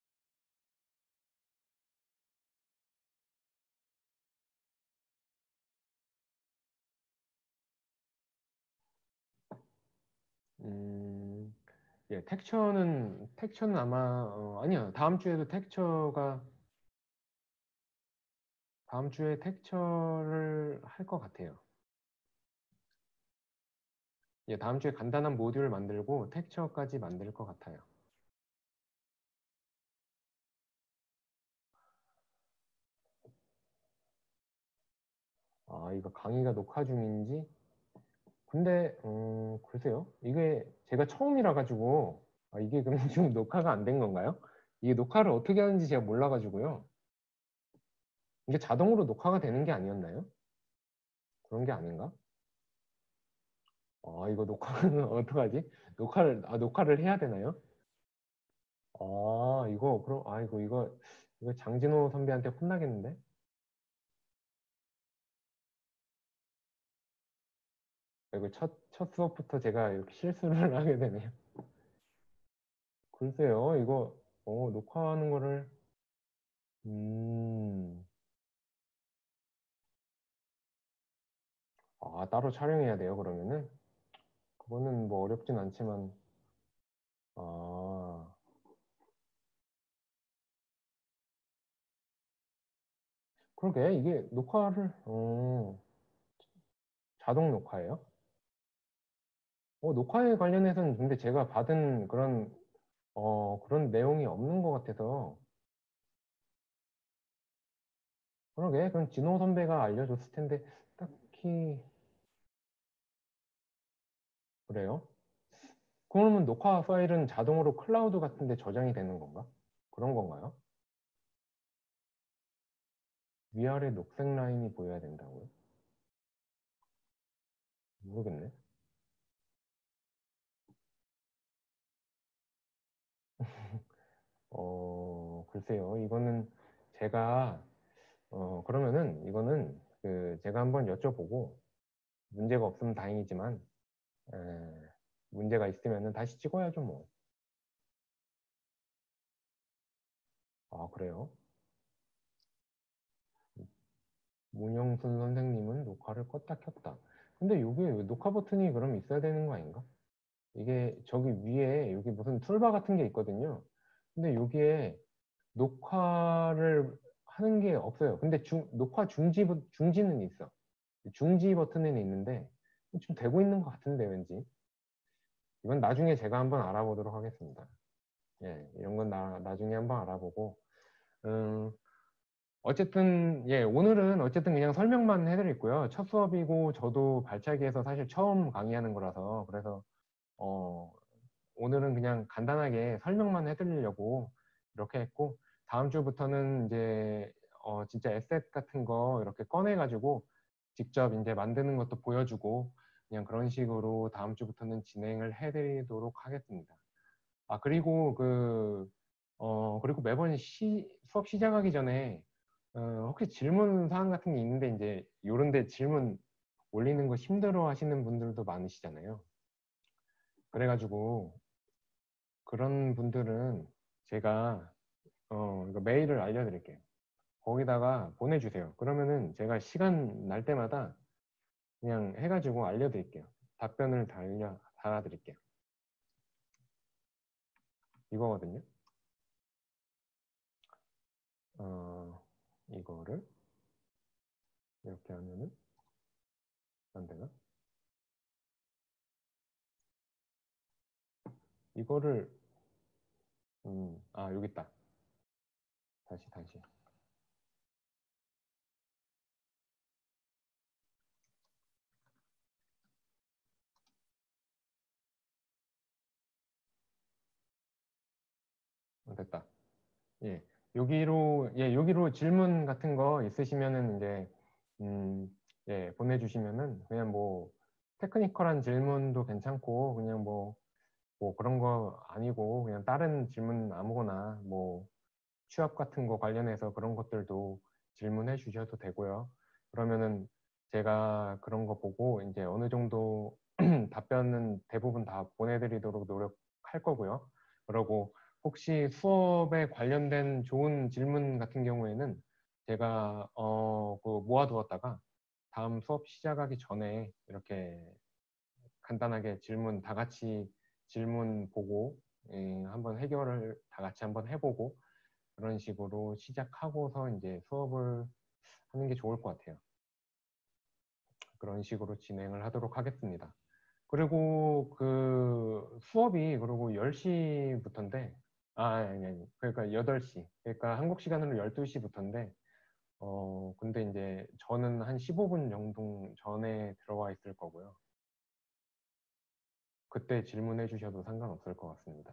음, 예, 텍처는 아마, 아니요. 다음 주에 텍처를 할 것 같아요. 예, 다음 주에 간단한 모듈 만들고 텍처까지 만들 것 같아요. 아, 이거 강의가 녹화 중인지? 근데, 글쎄요. 이게 제가 처음이라 가지고, 아, 이게 그럼 지금 녹화가 안 된 건가요? 이게 녹화를 어떻게 하는지 제가 몰라가지고요. 이게 자동으로 녹화가 되는 게 아니었나요? 그런 게 아닌가? 아, 이거 녹화는 어떡하지? 녹화를 해야 되나요? 아, 이거 장진호 선배한테 혼나겠는데? 이거 첫 수업부터 제가 이렇게 실수를 하게 되네요. 글쎄요, 녹화하는 거를, 음, 따로 촬영해야 돼요, 그러면은? 그거는 뭐 어렵진 않지만, 아, 그러게, 이게 자동 녹화예요? 녹화에 관련해서는 근데 제가 받은 그런 내용이 없는 것 같아서, 그러게, 그럼 진호 선배가 알려줬을 텐데, 딱히, 그래요? 그러면 녹화 파일은 자동으로 클라우드 같은 데 저장이 되는 건가? 그런 건가요? 위아래 녹색 라인이 보여야 된다고요? 모르겠네. 글쎄요. 이거는 제가, 그러면은 이거는 제가 한번 여쭤보고 문제가 없으면 다행이지만, 에, 문제가 있으면은 다시 찍어야죠, 뭐. 아, 그래요? 문영순 선생님은 녹화를 껐다 켰다. 근데 여기 녹화 버튼이 그럼 있어야 되는 거 아닌가? 이게 저기 위에 여기 무슨 툴바 같은 게 있거든요. 근데 여기에 녹화를 하는 게 없어요. 근데 녹화 중지는 있어. 중지 버튼은 있는데 좀 되고 있는 것 같은데 왠지. 이건 나중에 제가 한번 알아보도록 하겠습니다. 예, 이런 건 나중에 한번 알아보고. 음, 어쨌든, 예, 오늘은 어쨌든 그냥 설명만 해드렸고요. 첫 수업이고 저도 발차기에서 사실 처음 강의하는 거라서 그래서 어, 오늘은 그냥 간단하게 설명만 해드리려고 이렇게 했고, 다음 주부터는 이제 진짜 에셋 같은 거 이렇게 꺼내가지고 직접 이제 만드는 것도 보여주고 그냥 그런 식으로 다음 주부터는 진행을 해드리도록 하겠습니다. 아, 그리고 매번 수업 시작하기 전에 혹시 질문 사항 같은 게 있는데 이제 요런데 질문 올리는 거 힘들어 하시는 분들도 많으시잖아요. 그래가지고 그런 분들은 제가 이거 메일을 알려드릴게요. 거기다가 보내주세요. 그러면은 제가 시간 날 때마다 그냥 해가지고 알려드릴게요. 답변을 달아드릴게요. 이거거든요. 어, 이거를 이렇게 하면은 안 되나? 이거를 여기 있다. 다시. 됐다. 예. 여기로 질문 같은 거 있으시면은 이제, 예, 보내주시면은 그냥 뭐, 테크니컬한 질문도 괜찮고, 그냥 뭐 그런 거 아니고, 그냥 다른 질문 아무거나, 뭐, 취업 같은 거 관련해서 그런 것들도 질문해 주셔도 되고요. 그러면은 제가 그런 거 보고 이제 어느 정도 답변은 대부분 다 보내드리도록 노력할 거고요. 그리고 혹시 수업에 관련된 좋은 질문 같은 경우에는 제가 모아두었다가 다음 수업 시작하기 전에 이렇게 간단하게 질문 다 같이 질문 보고 한번 해결을 다 같이 한번 해보고 그런 식으로 시작하고서 이제 수업을 하는 게 좋을 것 같아요. 그런 식으로 진행을 하도록 하겠습니다. 그리고 그 수업이 그리고 10시부터인데 아니. 그러니까 8시. 그러니까 한국 시간으로 12시부터인데 근데 이제 저는 한 15분 정도 전에 들어와 있을 거고요. 그때 질문해 주셔도 상관없을 것 같습니다.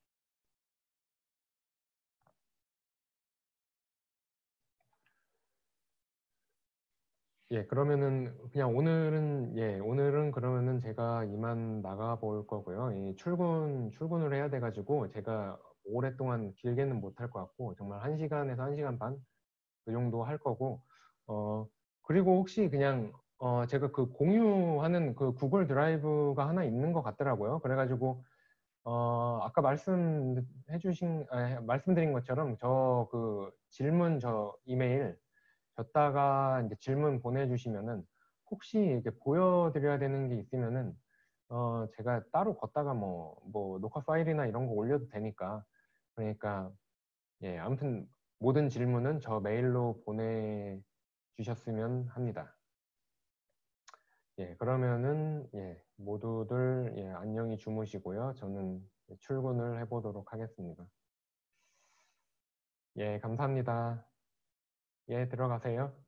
예, 그러면은 그냥 오늘은 그러면은 제가 이만 나가 볼 거고요. 출근을 해야 돼가지고 제가 오랫동안 길게는 못 할 것 같고 정말 1시간에서 1시간 반 그 정도 할 거고 그리고 혹시 그냥 제가 그 공유하는 그 구글 드라이브가 하나 있는 것 같더라고요. 그래가지고 아까 말씀드린 것처럼 저 그 질문 저 이메일 줬다가 이제 질문 보내주시면은 혹시 이렇게 보여드려야 되는 게 있으면은 제가 따로 걷다가 뭐 녹화 파일이나 이런 거 올려도 되니까 그러니까 예 아무튼 모든 질문은 저 메일로 보내주셨으면 합니다. 예 그러면은 예 모두들 예 안녕히 주무시고요. 저는 출근을 해보도록 하겠습니다. 예 감사합니다. 예 들어가세요.